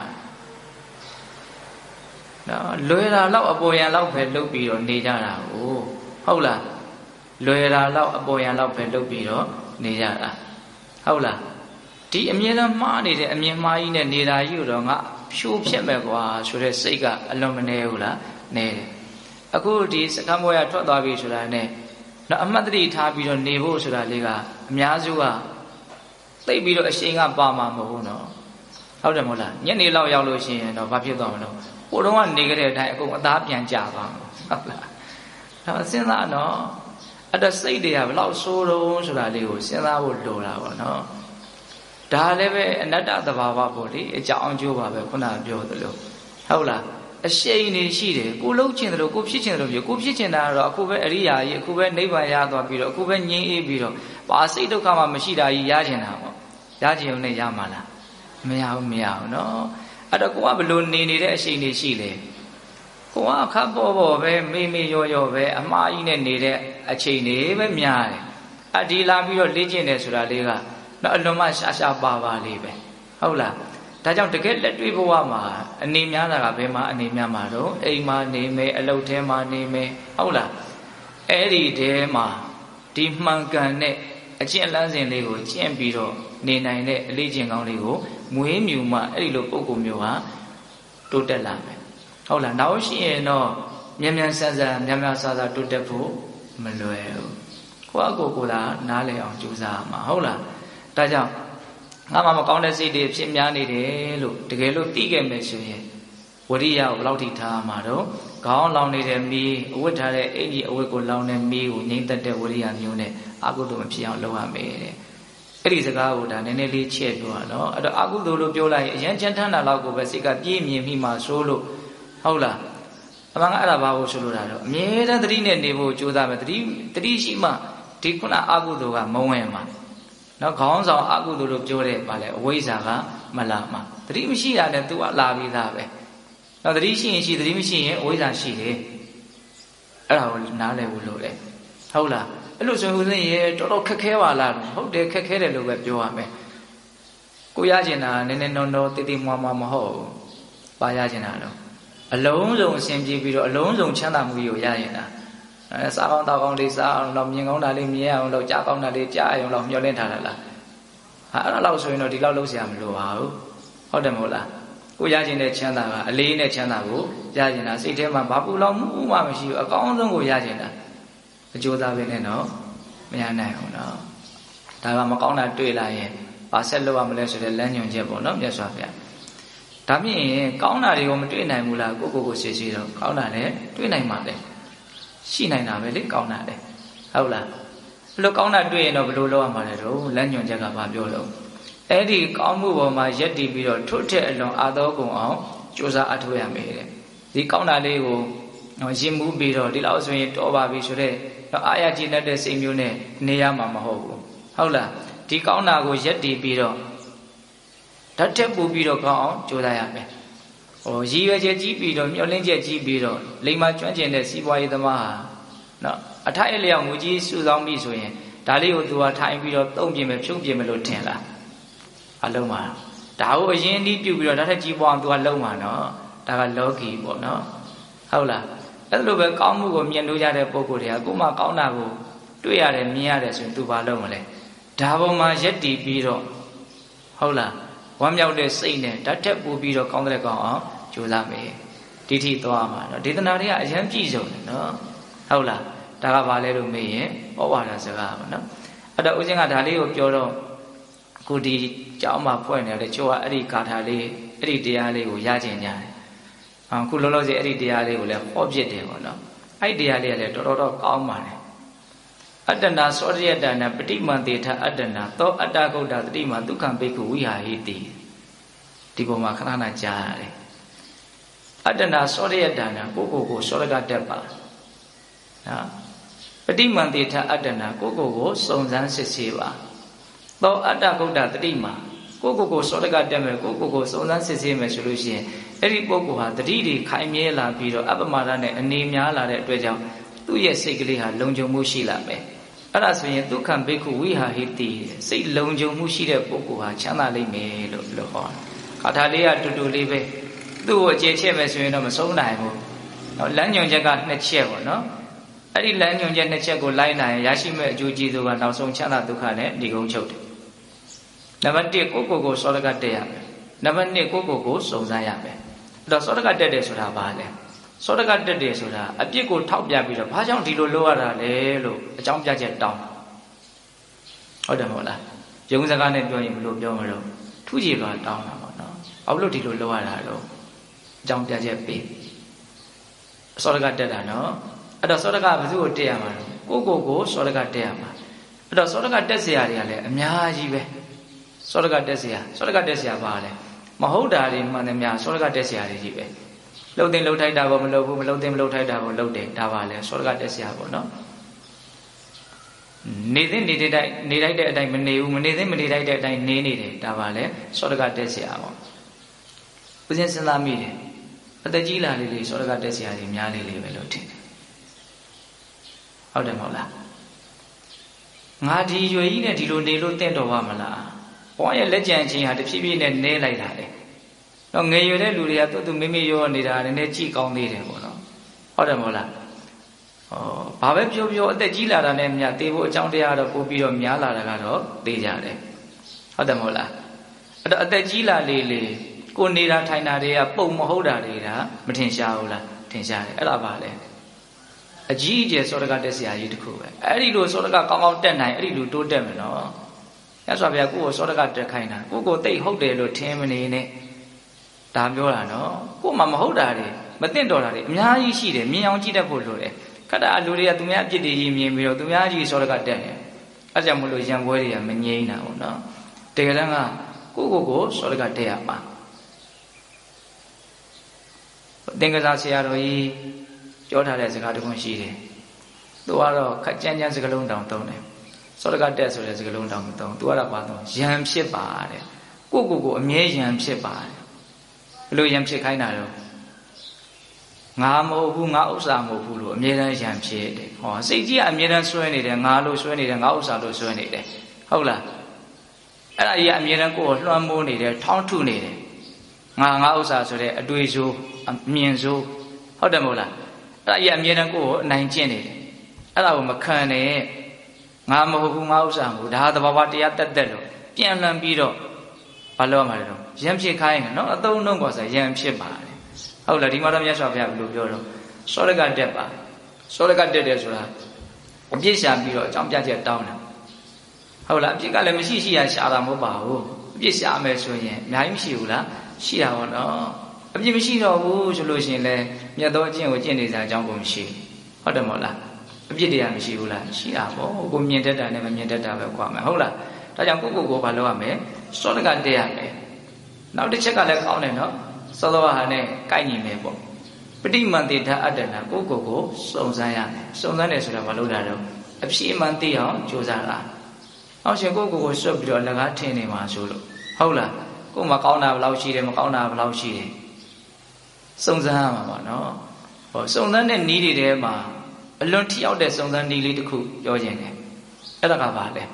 နော်လွယ်တာတော့အပေါ်ယံလောက်ပဲလုပ်ပြီးတော့နေကြတာကိုဟုတ်လားလွယ်တာတော့အပေါ်ယံလောက်ပဲလုပ်ပြီးတော့နေကြတာဟုတ်လားဒီအမြဲတမ်းမှားနေတဲ့အမြင်မှားကြီးနဲ့နေတာကြီးတော့ငါဖြိုးဖြစ်မဲ့ကွာဆိုတဲ့စိတ်ကအလွန်မနေဘူးလားနေတယ်အခုဒီစကံဘွားရထွက်သွားပြီဆိုတာနဲ့နော်အမှတ်တရထားပြီးတော့နေဖို့ဆိုတာလေးကအများစုကသိပြီးတော့အရှိန်ကပါမှာမဟုတ်ဘူးနော်ဟုတ်တယ်မဟုတ်လားညနေလောက်ရောက်လို့ရှိရင်တော့ဘာဖြစ်သွားမလို့ဟိုတုန်းကနေကြတဲ့အတိုင်းအကုန်အသားပြန်ကျသွားမှာဟုတ်လားတော့စဉ်းစားနော်အဲ့ဒါစိတ်တွေကဘလောက်ဆိုးတုံးဆိုတာလေးကိုစဉ်းစားဖို့လိုတာပေါ့နော်ဒါလည်းပဲအနတ္တသဘာဝပေါ့လေအကြောင်းအကျိုးပါပဲခုနပြောသလိုဟုတ်လားအရှိန်နေရှိတယ်ကိုလှုပ်ချင်တယ်လို့ကိုဖြစ်ချင်တယ်လို့ပြောကိုဖြစ်ချင်တာကတော့အခုပဲအရိယာကြီးအခုပဲနိဗ္ဗာန်ရသွားပြီးတော့အခုပဲငြိမ်းအေးပြီးတော့ဘာစိတ်ဒုက္ခမှမရှိတာကြီးရချင်တာပေါ့ရချင်ုံနဲ့ရမှာလားမရဘူးမရဘူးနော်အဲ့တော့ကိုကဘလို့နေနေတဲ့အရှိန်နေရှိလေကိုကခပ်ပေါ်ပေါ်ပဲမေးမေးရောရောပဲအမှားကြီးနဲ့နေတဲ့အချိန်တွေပဲများတယ်အဒီလာပြီးတော့လေ့ကျင့်တယ်ဆိုတာလေးကတော့အလွန်မှရှာရှာပါပါလေးပဲဟုတ်လားဒါကြောင့်တကယ်လက်တွေ့ဘဝမှာအနေများတာကဘယ်မှာအနေများမှာတော့အိမ်မှာနေမယ်အလုပ်ထဲမှာနေမယ်ဟုတ်လားအဲ့ဒီထဲမှာဒီမှန်ကန်တဲ့အကျင့်လန်းစဉ်လေးကိုကျင့်ပြီးတော့နေနိုင်တဲ့အလေးကျင့်ကောင်းလေးကိုမွေးမြူမှအဲ့ဒီလိုပုံကိုမျိုးဟာတိုးတက်လာမယ်ဟုတ်လားနောက်ရှိရင်တော့မြန်မြန်ဆန်ဆန်မြန်မြန်ဆာဆာတိုးတက်ဖို့မလွယ်ဘူးကိုယ့်အကိုကိုယ်သာနားလည်အောင်ကြိုးစားမှာဟုတ်လားဒါကြောင့်ငါမှမကောင်းတဲ့စိတ်တွေဖြစ်များနေတယ်လို့တကယ်လို့သိခဲ့မယ်ဆိုရင်ဝရိယကိုဘယ်လောက်ထိထားမှာတော့ခေါင်းလောင်နေတဲ့မီးအဝတ်ထားတဲ့အင်ကြီးအဝတ်ကိုလောင်တဲ့မီးကိုငြိမ့်သက်တဲ့ဝရိယမျိုးနဲ့အကုသိုလ်မဖြစ်အောင်လုပ်ရမယ်တဲ့အဲ့ဒီစကားကိုဒါနည်းနည်းလေးချဲ့ပြောတာနော်အဲ့တော့အကုသိုလ်လို့ပြောလိုက်ရင်အရင်ချမ်းထမ်းတာလောက်ကိုပဲစိတ်ကပြည့်မြင်မိမှဆိုလို့ဟုတ်လားအမှန်ကအဲ့ဒါဘာလို့ဆိုလို့တာတော့အမြဲတမ်းသတိနဲ့နေဖို့ကြိုးစားမယ်သတိသတိရှိမှဒီခုနအကုသိုလ်ကမဝင်မှာနော်ခေါင်းဆောင်အကုသိုလ်လို့ပြောတဲ့ပါလေအဝိဇ္ဇာကမလာမှာသတိမရှိတာနဲ့ तू ကလာပြီးသားပဲနော်သတိရှိရင်ရှိသတိမရှိရင်အဝိဇ္ဇာရှိတယ်အဲ့ဒါကိုနားလည်ဖို့လိုတယ်ဟုတ်လားအဲ့လိုဆိုရင်ဦးဇင်းရေတော်တော်ခက်ခဲပါလားဟုတ်တယ်ခက်ခဲတယ်လို့ပဲပြောရမယ်ကိုရကျင်တာနည်းနည်းနော်နော်တိတိမွားမွားမဟုတ်ဘူးပါရကျင်တာတော့အလုံးစုံအစဉ်ပြေပြီးတော့အလုံးစုံချမ်းသာမှုကိုရရင်တာအဲစားကောင်းတောက်ကောင်းလေးစားအောင်တော့မြင်ကောင်းတာလေးမြင်အောင်တော့ကြားကောင်းတာလေးကြားအောင်တော့မျှော်လင့်ထားတာလားဟာအဲ့ဒါလောက်ဆိုရင်တော့ဒီလောက်လုံးစရာမလိုပါဘူးဟုတ်တယ်မဟုတ်လားကိုရကျင်တဲ့ချမ်းသာကအလေးနဲ့ချမ်းသာကိုရကျင်တာစိတ်ထဲမှာဘာပူလောင်မှုမှမရှိဘူးအကောင်းဆုံးကိုရကျင်တာအကျိုးသားပဲနဲ့တော့မရနိုင်ဘူးနော်ဒါကမကောင်းတာတွေ့လာရင်ဘာဆက်လုပ်ရမလဲဆိုတဲ့လမ်းညွှန်ချက်ပေါ့နော်မြတ်စွာဘုရားဒါမြင်ရင်ကောင်းတာတွေကိုမတွေ့နိုင်ဘူးလားကိုကိုကိုရှေ့ရှေ့တော့ကောင်းတာလည်းတွေ့နိုင်ပါလေရှိနိုင်တာပဲလေကောင်းတာလေဟုတ်လားဘလို့ကောင်းတာတွေ့ရင်တော့ဘလို့လုပ်ရမှာလဲတော့လမ်းညွှန်ချက်ကဘာပြောလို့အဲ့ဒီကောင်းမှုပေါ်မှာယက်တည်ပြီးတော့ထွတ်ထက်အလွန်အာသောကုန်အောင်ကြိုးစားအထောက်ရမယ်တဲ့ဒီကောင်းတာလေးကိုရင်မှုပြီးတော့ဒီလောက်ဆိုရင်တော်ပါပြီဆိုတော့အာရကျင့်တဲ့စိတ်မျိုးနဲ့နေရမှာမဟုတ်ဘူးဟုတ်လားဒီကောင်းတာကိုယက်တည်ပြီးတော့ဓာတ်ထက်ပူပြီးတော့ကောင်းအောင်ကြိုးစားရမယ်ဟိုရည်ရွယ်ချက်ကြီးပြီးတော့မျှော်လင့်ချက်ကြီးပြီးတော့လိမ္မာကျွမ်းကျင်တဲ့စီးပွားရေးသမားဟာနော်အထိုက်အလျောက်ငွေကြီးစုဆောင်းပြီဆိုရင်ဒါလေးကိုသူကထိုင်ပြီးတော့သုံးပြမယ်ဖြုတ်ပြမယ်လို့ထင်လားအလုံးမှာဒါကိုအရင်အနည်းပြုတ်ပြီးတော့ဓာတ်ထက်ကြီးပွားအောင်သူကလုံးမှာနော်ဒါကလောကီပေါ့နော်ဟုတ်လားအဲ့လိုပဲကောင်းမှုကိုမြင်လို့ရတဲ့ပုဂ္ဂိုလ်တွေကကိုမှကောင်းတာကိုတွေ့ရတယ်မြင်ရတယ်ဆိုရင်သူဘာလုပ်မလဲဒါပေါ်မှာယက်တည်ပြီးတော့ဟုတ်လားဝမ်းမြောက်တဲ့စိတ်နဲ့ဓာတ်ထက်ပူပြီးတော့ကောင်းတဲ့ကောင်းအောင်ကြိုးစားမယ်ဒီထိသွားမှာနော်ဒေသနာတွေကအရင်ပြည့်စုံတယ်နော်ဟုတ်လားဒါကဘာလဲလို့မေးရင်ဩဝါဒစကားပေါ့နော်အဲ့တော့ဦးဇင်းကဒါလေးကိုပြောတော့ခုဒီကျောင်းမှာဖွဲ့နေတယ်ချို့ကအဲ့ဒီဂါထာလေးအဲ့ဒီတရားလေးကိုရကျင်ကြတယ်အခုလောလောဆယ်အဲ့ဒီတရားလေးကိုလည်းဟောပြစ်တယ်ပေါ့နော်အဲ့ဒီတရားလေးကလည်းတော်တော်တော့ကောင်းပါတယ်အတ္တနာသောရိယတနာပฏิမန္တေထအတ္တနာသောအတ္တဂုတ်တာတတိမဒုက္ခံဘိက္ခုဝိဟာဟိတိဒီပုံမှာခဏခဏကြားရတယ်အတ္တနာသောရိယတနာကိုကိုကိုသောရကတက်ပါနော်ပฏิမန္တေထအတ္တနာကိုကိုကိုစုံစမ်းစစ်ဆေးပါသောအတ္တဂုတ်တာတတိမကိုကိုကိုသောရကတက်မယ်ကိုကိုကိုစုံစမ်းစစ်ဆေးမယ်ဆိုလို့ရှိရင်အဲ့ဒီပုဂ္ဂိုလ်ဟာတတိတွေခိုင်မြဲလာပြီးတော့အပမဒနဲ့အနေများလာတဲ့အတွက်ကြောင့်သူ့ရဲ့စိတ်ကလေးဟာလုံခြုံမှုရှိလာမယ်အဲ့ဒါဆိုရင်ဒုက္ခဘိက္ခုဝိဟာဟိတိစိတ်လုံခြုံမှုရှိတဲ့ပုဂ္ဂိုလ်ဟာချမ်းသာလိမ့်မယ်လို့လို့ဟောခါထာလေးကတူတူလေးပဲသူ့ကိုအခြေချက်မယ်ဆိုရင်တော့မဆုံးနိုင်ဘူးနော်လမ်းညွန်ချက်ကနှစ်ချက်ပေါ့နော်အဲ့ဒီလမ်းညွန်ချက်နှစ်ချက်ကိုလိုက်နိုင်ရရှိမဲ့အကျိုးကျေးဇူးကနောက်ဆုံးချမ်းသာဒုက္ခနဲ့ဒီကုန်းချုပ်တယ်နံပါတ်တစ်ကိုကိုကိုစောရကတက်ရမယ်နံပါတ်နှစ်ကိုကိုကိုစုံစမ်းရမယ်အဲ့တော့စောရကတက်တယ်ဆိုတာဘာလဲစောရကတက်တယ်ဆိုတာအပြစ်ကိုထောက်ပြပြီးတော့ဘာကြောင့်ဒီလိုလုပ်ရတာလဲလို့အကြောင်းပြချက်တောင်းဟုတ်တယ်မဟုတ်လားယုံစကားနဲ့ပြောရင်ဘယ်လိုပြောမလို့ထူးကြည်ပါတောင်းတာပေါ့နော်ဘာလို့ဒီလိုလုပ်ရတာတော့အကြောင်းပြချက်ပေးစောရကတက်တာနော်အဲ့တော့စောရကဘယ်သူ့ကိုတက်ရမှာလဲကိုကိုကိုစောရကတက်ရမှာအဲ့တော့စောရကတက်เสียတွေကလည်းအများကြီးပဲစောရကတက်เสียစောရကတက်เสียပါလဲမဟုတ်တာတွေမှန်တယ်များစောရကတက်เสียတွေကြီးပဲလှုပ်တင်လှုပ်ထိုက်တာကိုမလှုပ်ဘူးမလှုပ်တင်မလှုပ်ထိုက်တာကိုလှုပ်တယ်ဒါပါလဲစောရကတက်เสียပေါ့နော်နေသိနေတဲ့အတိုင်းနေလိုက်တဲ့အတိုင်းမနေဘူးမနေသိမနေလိုက်တဲ့အတိုင်းနေနေတယ်ဒါပါလဲစောရကတက်เสียပေါ့ဦးဇင်းစဉ်းစားမိတယ်အသက်ကြီးလာလေးလေးစောရကတက်เสียတွေများလေးလေးပဲလို့ထင်တယ်ဟုတ်တယ်မဟုတ်လားငါဒီရွယ်ကြီးနဲ့ဒီလိုနေလို့တင့်တော်ပါမလားဘဝရဲ့လက်ကျန်ချင်းဟာတဖြည်းဖြည်းနဲ့နဲလိုက်တာလေတော့ငယ်ရွယ်တဲ့လူတွေကသူ့သူမိမိရောနေတာနည်းနည်းကြည့်ကောင်းသေးတယ်ပေါ့နော်ဟုတ်တယ်မဟုတ်လားဟောဘာပဲပြောပြောအသက်ကြီးလာတာနဲ့မြတ်သေးဖို့အကြောင်းတရားတော့ပို့ပြီးတော့များလာတာကတော့သိကြတယ်ဟုတ်တယ်မဟုတ်လားအဲ့တော့အသက်ကြီးလာလေလေကိုနေတာထိုင်တာတွေကပုံမဟုတ်တာတွေကမထင်ရှားဘူးလားထင်ရှားတယ်အဲ့ဒါပါလေအကြီးအကျယ်စောဒကတက်ဆရာကြီးတခုပဲအဲ့ဒီလိုစောဒကကောင်းကောင်းတက်နိုင်အဲ့ဒီလိုတိုးတက်မယ်နော်ရသော်ဗျာကိုယ့်ကိုစောဒကတက်ခိုင်းတာကိုယ့်ကိုသိဟုတ်တယ်လို့ထင်မနေနဲ့ဒါပြောတာနော်ကိုယ်မှမဟုတ်တာတွေမသိတော့တာတွေအများကြီးရှိတယ်မြင်အောင်ကြည့်တတ်ဖို့လိုတယ်ခက်တာလူတွေကသူများအပြစ်တွေကြီးမြင်ပြီးတော့သူများကြီးစောဒကတက်နေအဲ့ကြောင့်မလို့ရံပွဲတွေကမငြိမ်းတာပေါ့နော်တကယ်တမ်းကကိုယ့်ကိုယ်ကိုစောဒကတက်ရမှာသင်္ကစားဆရာတော်ကြီးပြောထားတဲ့စကားတစ်ခုရှိတယ်သူကတော့ခက်ကြမ်းကြမ်းစကားလုံးတောင်သုံးတယ်စောဒကတက်ဆိုတဲ့စကားလုံးတောင်မသုံးသူကတော့ဘာသုံးရံဖြစ်ပါတဲ့ကိုယ့်ကိုယ်ကိုအမြဲရံဖြစ်ပါတယ်ဘယ်လိုရံဖြစ်ခိုင်းတာတော့ငါမဟုတ်ဘူးငါဥစ္စာမဟုတ်ဘူးလို့အမြဲတမ်းရံဖြစ်တယ်ဟောစိတ်ကြီးကအမြဲတမ်းဆွဲနေတယ်ငါလို့ဆွဲနေတယ်ငါဥစ္စာလို့ဆွဲနေတယ်ဟုတ်လားအဲ့ဒါကြီးကအမြဲတမ်းကိုယ်ကိုလွှမ်းမိုးနေတယ်ထောင်းထုနေတယ်ငါငါဥစ္စာဆိုတဲ့အတွေ့အကြုံအမြင်စိုးဟုတ်တယ်မဟုတ်လားအဲ့ဒါကြီးအမြဲတမ်းကိုယ်ကိုအနိုင်ကျင့်နေတယ်အဲ့ဒါကိုမခံနဲ့ငါမဟုတ်ဘူးငါဥစ္စာမဟုတ်ဒါသဘာဝတရားတက်တက်လို့ပြန်လှန်ပြီးတော့ဘာလို့မှလဲတော့ရံဖြစ်ခိုင်းတယ်နော်အသုံးနှုန်းကောဆိုရံဖြစ်ပါတယ်ဟုတ်လားဒီမှာတော့မြတ်စွာဘုရားဘယ်လိုပြောတော့စောဒကတက်ပါစောဒကတက်တယ်ဆိုတာအပြစ်ရှာပြီးတော့အကြောင်းပြချက်တောင်းတယ်ဟုတ်လားအပြစ်ကလည်းမရှိရှိရရှာတာမဟုတ်ပါဘူးအပြစ်ရှာမယ်ဆိုရင်အများကြီးမရှိဘူးလားရှိတာပေါ့နော်အပြစ်မရှိတော့ဘူးဆိုလို့ရှိရင်လည်းမြတ်သောအကျင့်ကိုကျင့်နေစားအကြောင်းကိုမရှိဟုတ်တယ်မဟုတ်လားအပြစ်တရားမရှိဘူးလားရှိတာပေါ့ကိုမြင်တတ်တာနဲ့မမြင်တတ်တာပဲကွာမယ်ဟုတ်လားဒါကြောင့်ကိုကိုကိုဘာလုပ်ရမလဲစောဒကတက်ရမယ်နောက်တစ်ချက်ကလည်းကောင်းတယ်နော်စောသောဟာနဲ့ကိုက်ညီမယ်ပေါ့ပဋိမန္တိဓာအတ္တနာကိုကိုကိုစုံစမ်းရမယ်စုံစမ်းတယ်ဆိုတာဘာလို့လဲတော့အဖြစ်မှန်သိအောင်ကြိုးစားတာနောက်ရှင်ကိုကိုကိုစွတ်ပြီးတော့လက်ကားထင်းနေမှာဆိုလို့ဟုတ်လားကိုမကောင်းတာဘယ်လောက်ရှိတယ်မကောင်းတာဘယ်လောက်ရှိတယ်စုံစမ်းရမှာပါနော်ဟောစုံစမ်းတဲ့နည်းတွေထဲမှာအလွန်ထိရောက်တဲ့စုံစမ်းနည်းလေးတစ်ခုပြောခြင်းတယ်အဲ့ဒါကဘာလဲ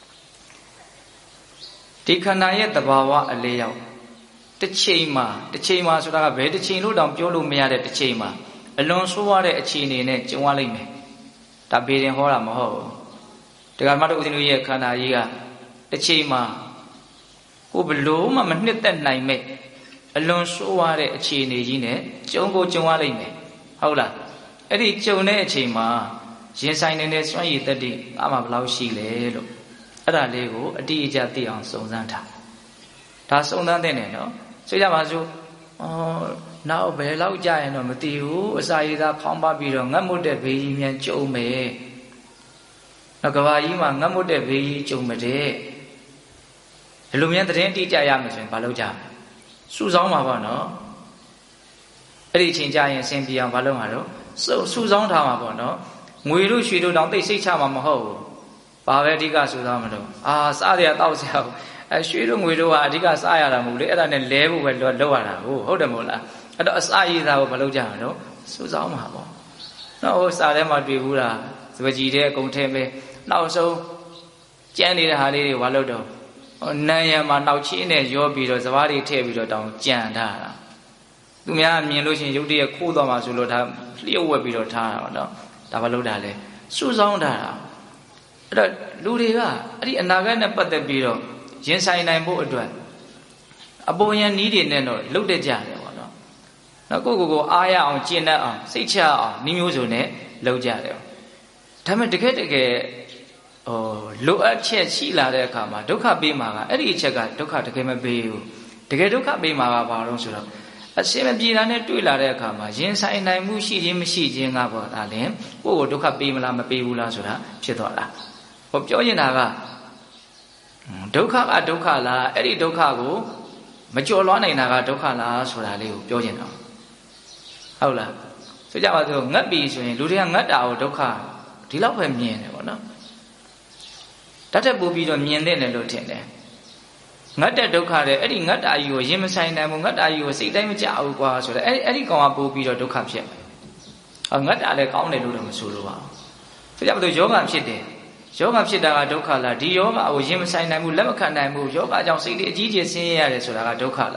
ဒီခန္ဓာရဲ့သဘာဝအလျောက်တစ်ချိန်မှာတစ်ချိန်မှာဆိုတာကဘယ်တစ်ချိန်လို့တောင်ပြောလို့မရတဲ့တစ်ချိန်မှာအလွန်ဆိုးရတဲ့အခြေအနေနဲ့ကြုံရလိမ့်မယ်ဒါဘေးရင်ဟောတာမဟုတ်ဘူးတရားမတော်ဦးဇင်းတို့ရဲ့ခန္ဓာကြီးကတစ်ချိန်မှာကိုဘလို့မှမနှစ်သက်နိုင်မဲ့အလွန်ဆိုးရတဲ့အခြေအနေကြီးနဲ့ကြုံကိုကြုံရလိမ့်မယ်ဟုတ်လားအဲ့ဒီကြုံတဲ့အချိန်မှာရင်ဆိုင်နေတဲ့စွမ်းရည်တတ္တိအမှဘယ်လောက်ရှိလဲလို့အဲ့ဒါလေးကိုအတိအကျသိအောင်စုံစမ်းထားဒါစုံစမ်းတဲ့နဲ့နော်ဆိုကြပါစို့အော်နောက်ဘယ်လောက်ကြာရင်တော့မသိဘူးအစာရည်သားခေါင်းပါပြီးတော့ငတ်မွတ်တဲ့ဘေးကြီးမြန်ကြုံမယ်နောက်ကဘာကြီးမှာငတ်မွတ်တဲ့ဘေးကြီးကြုံမတဲ့ဒီလိုမြန်သတင်းတိကျရမယ်ဆိုရင်ဘာလုပ်ကြစုဆောင်းပါပေါ့နော်အဲ့ဒီအချိန်ကြာရင်အဆင်ပြေအောင်ဘာလုပ်မှာတော့စုဆောင်းထားမှာပေါ့နော်ငွေတို့ရွှေတို့တောင်သိစိတ်ချမှာမဟုတ်ဘူးဘာပဲအဓိကစုဆောင်းမှာတော့အာစားရတောက်စရာအဲရွှေတို့ငွေတို့ကအဓိကစားရတာမဟုတ်လေအဲ့ဒါနဲ့လဲဖို့ပဲလောက်ရတာဟုတ်ဟုတ်တယ်မဟုတ်လားအဲ့တော့အစာရည်သားကိုမလုပ်ကြအောင်တော့စုဆောင်းမှာပေါ့နော်ဟိုစားထဲမှာတွေ့ဘူးလားစပကြီးတဲ့အကုန်ထဲပဲနောက်ဆုံးကျန်နေတဲ့ဟာလေးတွေဘာလို့တော့ဟိုနန်းရံမှာနောက်ချင်းနဲ့ရောပြီးတော့စဘာတွေထည့်ပြီးတော့တောင်ကြံထားတာသူများမြင်လို့ရှိရင်ရုပ်တရက်ခိုးသွားမှဆိုလို့ဒါလျှို့ဝှက်ပြီးတော့ထားတာပေါ့နော်ဒါဘာလို့တာလဲစုဆောင်းထားတာအဲ့တော့လူတွေကအဲ့ဒီအနာဂတ်နဲ့ပတ်သက်ပြီးတော့ရင်ဆိုင်နိုင်ဖို့အတွက်အပေါ်ယံနည်းတွေနဲ့တော့လှုပ်တဲ့ကြတယ်ပေါ့နော်။နောက်ကိုကိုကိုအားရအောင်ကျင့်တတ်အောင်စိတ်ချအောင်နည်းမျိုးစုံနဲ့လှုပ်ကြတယ်။ဒါပေမဲ့တကယ်တကယ်ဟိုလိုအပ်ချက်ရှိလာတဲ့အခါမှာဒုက္ခပေးမှာကအဲ့ဒီအချက်ကဒုက္ခတကယ်မပေးဘူး။တကယ်ဒုက္ခပေးမှာကဘာလို့ဆိုတော့အစင်မပြေတာနဲ့တွေ့လာတဲ့အခါမှာရင်ဆိုင်နိုင်မှုရှိခြင်းမရှိခြင်းကပေါ့ဒါလည်းကိုယ့်ကိုဒုက္ခပေးမလားမပေးဘူးလားဆိုတာဖြစ်သွားတာ။ဟိုပြောရင်တာကဒုက္ခကဒုက္ခလားအဲ့ဒီဒုက္ခကိုမကြော်လွှားနိုင်တာကဒုက္ခလားဆိုတာလေးကိုပြောချင်တော့ဟုတ်လားဆိုကြပါစို့ငတ်ပြီဆိုရင်လူတွေကငတ်တာကိုဒုက္ခဒီလောက်ပဲမြင်တယ်ပေါ့နော်တတ်တဲ့ပူပြီးတော့မြင်တဲ့တယ်လို့ထင်တယ်ငတ်တဲ့ဒုက္ခတဲ့အဲ့ဒီငတ်တာကြီးကိုရင်မဆိုင်နိုင်ဘူးငတ်တာကြီးကိုစိတ်တိုင်းမကြဘူးကွာဆိုတော့အဲ့ဒီအဲ့ဒီကောင်ကပူပြီးတော့ဒုက္ခဖြစ်မယ်ဟောငတ်တာလည်းကောင်းတယ်လို့တော့မဆိုလိုပါဘူးဆိုကြပါစို့ယောဂဖြစ်တယ်ယောဂဖြစ်တာကဒုက္ခလားဒီယောဂကိုရင်မဆိုင်နိုင်ဘူးလက်မခံနိုင်ဘူးယောဂကြောင့်စိတ်လေးအကြီးကြီးဆင်းရဲရတယ်ဆိုတာကဒုက္ခလား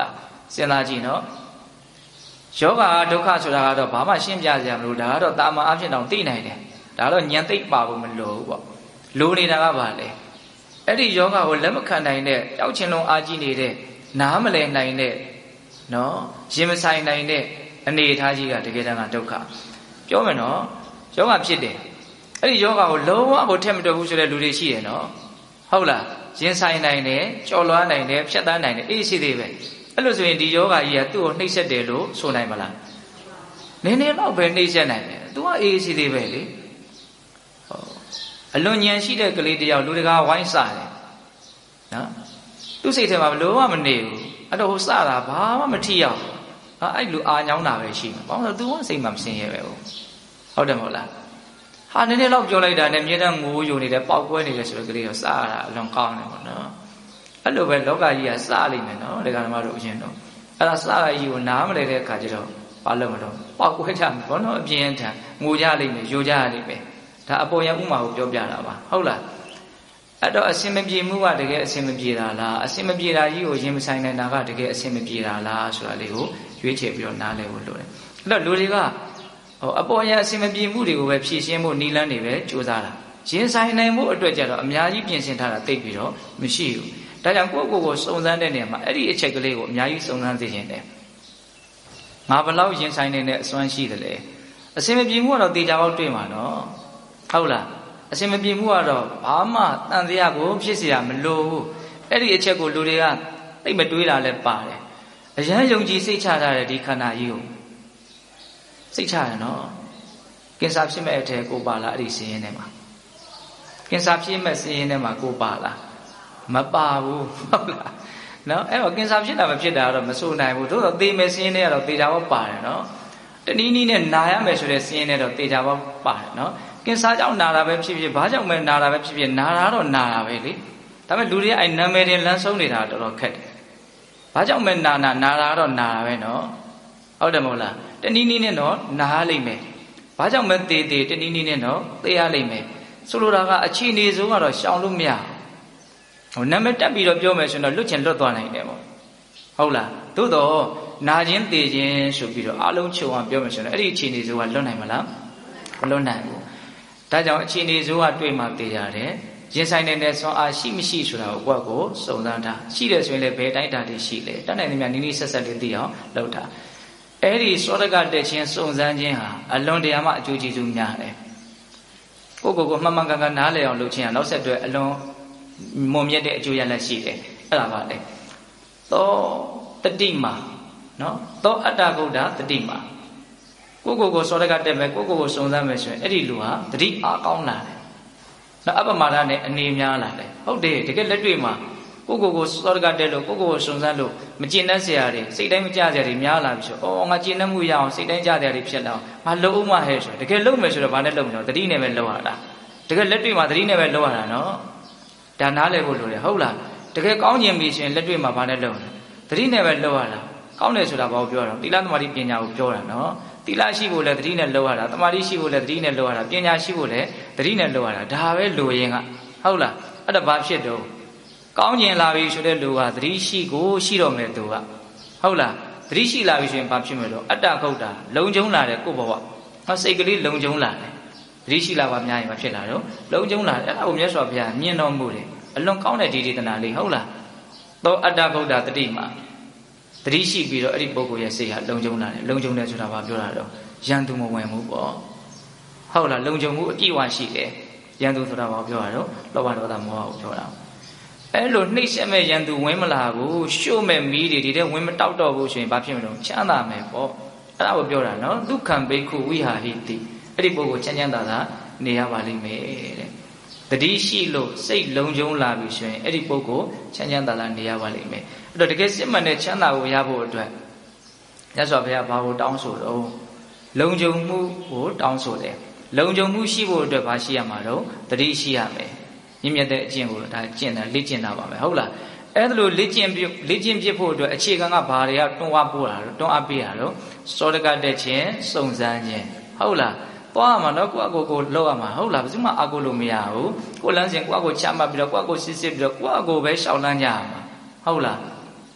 စဉ်းစားကြည့်နော်ယောဂဒုက္ခဆိုတာကတော့ဘာမှရှင်းပြစရာမလိုဒါကတော့တာမန်အဖြစ်တောင်သိနိုင်တယ်ဒါတော့ဉာဏ်သိပ်ပါဖို့မလိုဘူးပေါ့လိုနေတာကဘာလဲအဲ့ဒီယောဂကိုလက်မခံနိုင်တဲ့တောက်ချင်လုံးအားကြီးနေတဲ့နားမလည်နိုင်တဲ့နော်ရင်မဆိုင်နိုင်တဲ့အနေအထားကြီးကတကယ်တမ်းကဒုက္ခပြောမယ်နော်ယောဂဖြစ်တယ်အဲ့ဒီယောဂကိုလုံးဝကိုထက်မတော်ဘူးဆိုတဲ့လူတွေရှိတယ်နော်ဟုတ်လားရင်ဆိုင်နိုင်တယ်ကြော်လွှားနိုင်တယ်ဖြတ်တန်းနိုင်တယ်အေးရှိသေးပဲအဲ့လိုဆိုရင်ဒီယောဂကြီးကသူ့ကိုနှိပ်စက်တယ်လို့ဆိုနိုင်မလားနည်းနည်းတော့ပဲနှိပ်စက်နိုင်တယ်သူကအေးရှိသေးပဲလေအလွန်ဉာဏ်ရှိတဲ့ကလေးတယောက်လူတကာဝိုင်းစတယ်နော်သူ့စိတ်ထဲမှာဘလို့မှမနေဘူးအဲ့တော့ဟိုစတာဘာမှမထိရောက်ဟာအဲ့လူအာညောင်းတာပဲရှိမှာဘာလို့လဲ तू ကစိတ်မှမစင်ရဲပဲဟုတ်တယ်မဟုတ်လားဟာနည်းနည်းတော့ပြောလိုက်တာနဲ့မြေတန်းငိုးယိုနေတယ်ပေါက်ကွဲနေတယ်ဆိုတော့ကလေးတော့စရတာအလွန်ကောင်းတယ်ပေါ့နော်အဲ့လိုပဲလောကကြီးကစလိမ့်မယ်နော်ဒကာဓမ္မတို့အရင်တော့အဲ့ဒါစရကြီးကိုနားမလဲတဲ့အခါကျတော့ဘာလို့မလို့ပေါက်ကွဲကြမှာဘောနော်အပြင်းထန်ငိုကြလိမ့်မယ်ယိုကြလိမ့်မယ်ဒါအပေါ်ရဥမာကိုပြောပြတာပါဟုတ်လားအဲ့တော့အစင်မပြေမှုကတကယ်အစင်မပြေတာလားအစင်မပြေတာကြီးကိုရင်မဆိုင်နိုင်တာကတကယ်အစင်မပြေတာလားဆိုတာလေးကိုရွေးချယ်ပြီးတော့နားလည်ဖို့လိုတယ်အဲ့တော့လူတွေကဟိုအပေါ်ရအစင်မပြေမှုတွေကိုပဲဖြည့်ရှင်းဖို့နီလန်းတွေပဲကြိုးစားတာရင်ဆိုင်နိုင်မှုအတွက်ကြတော့အများကြီးပြင်ဆင်ထားတာသိပြီးတော့မရှိဘူးဒါကြောင့်ကိုယ့်ကိုယ်ကိုစုံစမ်းတဲ့နေရာမှာအဲ့ဒီအချက်ကလေးကိုအများကြီးစုံစမ်းသိခြင်းတယ်ငါဘလောက်ရင်ဆိုင်နေတဲ့အစွမ်းရှိတယ်လေအစင်မပြေမှုကတော့တေချာပေါက်တွေ့မှာနော်ဟုတ်လားအစင်မပြေမှုကတော့ဘာမှတန်တရားကိုဖြစ်เสียမလို့အဲ့ဒီအချက်ကိုလူတွေကသိမတွေးတာလည်းပါတယ်အရန်ယုံကြည်စိတ်ချထားတဲ့ဒီခန္ဓာကြီးကိုစိတ်ချရနော်ကင်ဆာဖြစ်မဲ့အထက်ကိုပါလားအဲ့ဒီစည်ရင်းထဲမှာကင်ဆာဖြစ်မဲ့စည်ရင်းထဲမှာကိုပါလားမပါဘူးဟုတ်လားနော်အဲ့တော့ကင်ဆာဖြစ်တာမဖြစ်တာတော့မဆိုနိုင်ဘူးတို့တော့သေမယ်စည်ရင်းထဲကတော့သေချာပေါက်ပါတယ်နော်တနည်းနည်းနဲ့နာရမယ်ဆိုတဲ့စည်ရင်းထဲတော့သေချာပေါက်ပါတယ်နော်ကင်ဆာကြောင့်နာတာပဲဖြစ်ဖြစ်ဘာကြောင့်ပဲနာတာပဲဖြစ်ဖြစ်နာတာတော့နာတာပဲလေဒါပေမဲ့လူတွေအဲ့နာမည်တင်လမ်းဆုံးနေတာတော်တော်ခက်တယ်ဘာကြောင့်ပဲနာနာနာတာတော့နာတာပဲနော်ဟုတ်တယ်မဟုတ်လားတနည်းနည်းနဲ့တော့နာရလိမ့်မယ်ဘာကြောင့်ပဲတေးတေးတနည်းနည်းနဲ့တော့သေရလိမ့်မယ်ဆိုလိုတာကအခြေအနေဆုံးကတော့ရှောင်လို့မရဟိုနာမည်တက်ပြီးတော့ပြောမယ်ဆိုရင်တော့လွတ်ချင်လွတ်သွားနိုင်တယ်ပေါ့ဟုတ်လားသို့တော့နာခြင်းသေခြင်းဆိုပြီးတော့အလုံးချုပ်အောင်ပြောမယ်ဆိုရင်အဲ့ဒီအခြေအနေဆုံးကလွတ်နိုင်မလားမလွတ်နိုင်ဘူးဒါကြောင့်အခြေအနေဆိုးကတွေ့မှသိရတယ်ရင်ဆိုင်နေတဲ့ဆွမ်းအားရှိမရှိဆိုတာကိုကိုယ့်ကိုစုံစမ်းတာရှိတယ်ဆိုရင်လည်းဘယ်တိုင်းတာတွေရှိလဲတတ်နိုင်သမျှနီးနီးဆက်ဆက်လေးသိအောင်လုပ်တာအဲ့ဒီစောတကတက်ခြင်းစုံစမ်းခြင်းဟာအလွန်တရာမှအကျိုးကျေးဇူးများတယ်ကိုယ့်ကိုယ်ကိုမှန်မှန်ကန်ကန်နားလည်အောင်လုပ်ခြင်းဟာနောက်ဆက်တွဲအလွန်မွန်မြတ်တဲ့အကျိုးရလဒ်ရှိတယ်အဲ့ဒါပါလေသောတတိမာနော်သောအတ္တဂုဏ္ဍတတိမာကိုကိုကိုစောတကတက်မယ်ကိုကိုကိုစုံစမ်းမယ်ဆိုရင်အဲ့ဒီလူဟာတတိအားကောင်းလာတယ်။နောက်အပမဒနဲ့အနေများလာတယ်။ဟုတ်တယ်တကယ်လက်တွေ့မှာကိုကိုကိုစောတကတက်လို့ကိုကိုကိုစုံစမ်းလို့မကျင်တတ်เสียရတယ်စိတ်တိုင်းမကြเสียရတယ်များလာပြီဆိုအော်ငါကျင်တတ်မှုရအောင်စိတ်တိုင်းကြเสียရတယ်ဖြစ်လာအောင်ငါလုံးဝဟဲ့ဆိုတကယ်လုံးမယ်ဆိုတော့ဘာနဲ့လုံးမလို့တတိနဲ့ပဲလုံးရတာတကယ်လက်တွေ့မှာတတိနဲ့ပဲလုံးရတာနော်ဒါနားလည်ဖို့လိုတယ်ဟုတ်လားတကယ်ကောင်းကျင်ပြီဆိုရင်လက်တွေ့မှာဘာနဲ့လုံးလဲတတိနဲ့ပဲလုံးရတာကောင်းတယ်ဆိုတာဘာကိုပြောတာသီလသမာဓိပညာကိုပြောတာနော်သီလရှိဖို့လည်းသတိနဲ့လုပ်ရတာတမာတိရှိဖို့လည်းသတိနဲ့လုပ်ရတာပညာရှိဖို့လည်းသတိနဲ့လုပ်ရတာဒါပဲလိုရင်ကဟုတ်လားအဲ့ဒါဘာဖြစ်တော့ကောင်းကျင်လာပြီဆိုတဲ့လူကသတိရှိကိုရှိတော့မယ်သူကဟုတ်လားသတိရှိလာပြီဆိုရင်ဘာဖြစ်မလို့အတ္တဂုတ်တာလုံကျုံလာတယ်ကိုယ့်ဘဝဟောစိတ်ကလေးလုံကျုံလာတယ်သတိရှိလာပါများရင်မဖြစ်လာတော့လုံကျုံလာတယ်အဲ့ဒါကိုမြတ်စွာဘုရားမြင်တော်မူတယ်အလွန်ကောင်းတဲ့ဒီဒေသနာလေးဟုတ်လားသောအတ္တဂုတ်တာတတိမှာတတိရှိပြီးတော့အဲ့ဒီပုဂ္ဂိုလ်ရဲ့စိတ်ဟာလုံခြုံလာတယ်လုံခြုံတယ်ဆိုတာဘာပြောတာတော့ရန်သူမဝင်ဘူးပေါ့ဟုတ်လားလုံခြုံမှုအပြည့်အဝရှိတယ်ရန်သူဆိုတာဘာပြောတာတော့လောဘဒေါသမောဟကိုပြောတာအဲ့လိုနှိမ့်ဆက်မဲ့ရန်သူဝင်မလာဘူးရှို့မဲ့မီးတွေဒီတဲ့ဝင်မတောက်တော့ဘူးဆိုရင်ဘာဖြစ်မလို့ချမ်းသာမယ်ပေါ့အဲ့ဒါကိုပြောတာနော်ဒုက္ခံဘိက္ခုဝိဟာဟိတိအဲ့ဒီပုဂ္ဂိုလ်ချမ်းချမ်းသာသာနေရပါလိမ့်မယ်တဲ့တတိရှိလို့စိတ်လုံခြုံလာပြီဆိုရင်အဲ့ဒီပုဂ္ဂိုလ်ချမ်းချမ်းသာသာနေရပါလိမ့်မယ်အဲ့တော့တကယ်စစ်မှန်တဲ့ချမ်းသာကိုရဖို့အတွက်မြတ်စွာဘုရားဘာကိုတောင်းဆိုတော့လုံခြုံမှုကိုတောင်းဆိုတယ်လုံခြုံမှုရှိဖို့အတွက်ဘာရှိရမှာတော့တတိရှိရမယ်မြင့်မြတ်တဲ့အကျင့်ကိုဒါကျင့်တာလေ့ကျင့်တာပါပဲဟုတ်လားအဲ့ဒါလိုလေ့ကျင့်ပြလေ့ကျင့်ပြဖို့အတွက်အခြေခံကဘာတွေကတွန်းအားပို့တာတော့တွန်းအားပေးတာတော့စောတကတက်ခြင်းစုံစမ်းခြင်းဟုတ်လားသွားမှာတော့ကိုယ့်အကိုကိုလောက်ရမှာဟုတ်လားဘယ်သူမှအကိုလို့မရဘူးကိုယ်လမ်းစဉ်ကိုယ့်အကိုချမှတ်ပြီးတော့ကိုယ့်အကိုစစ်စစ်ပြီးတော့ကိုယ့်အကိုပဲရှောင်လန်းကြရမှာဟုတ်လား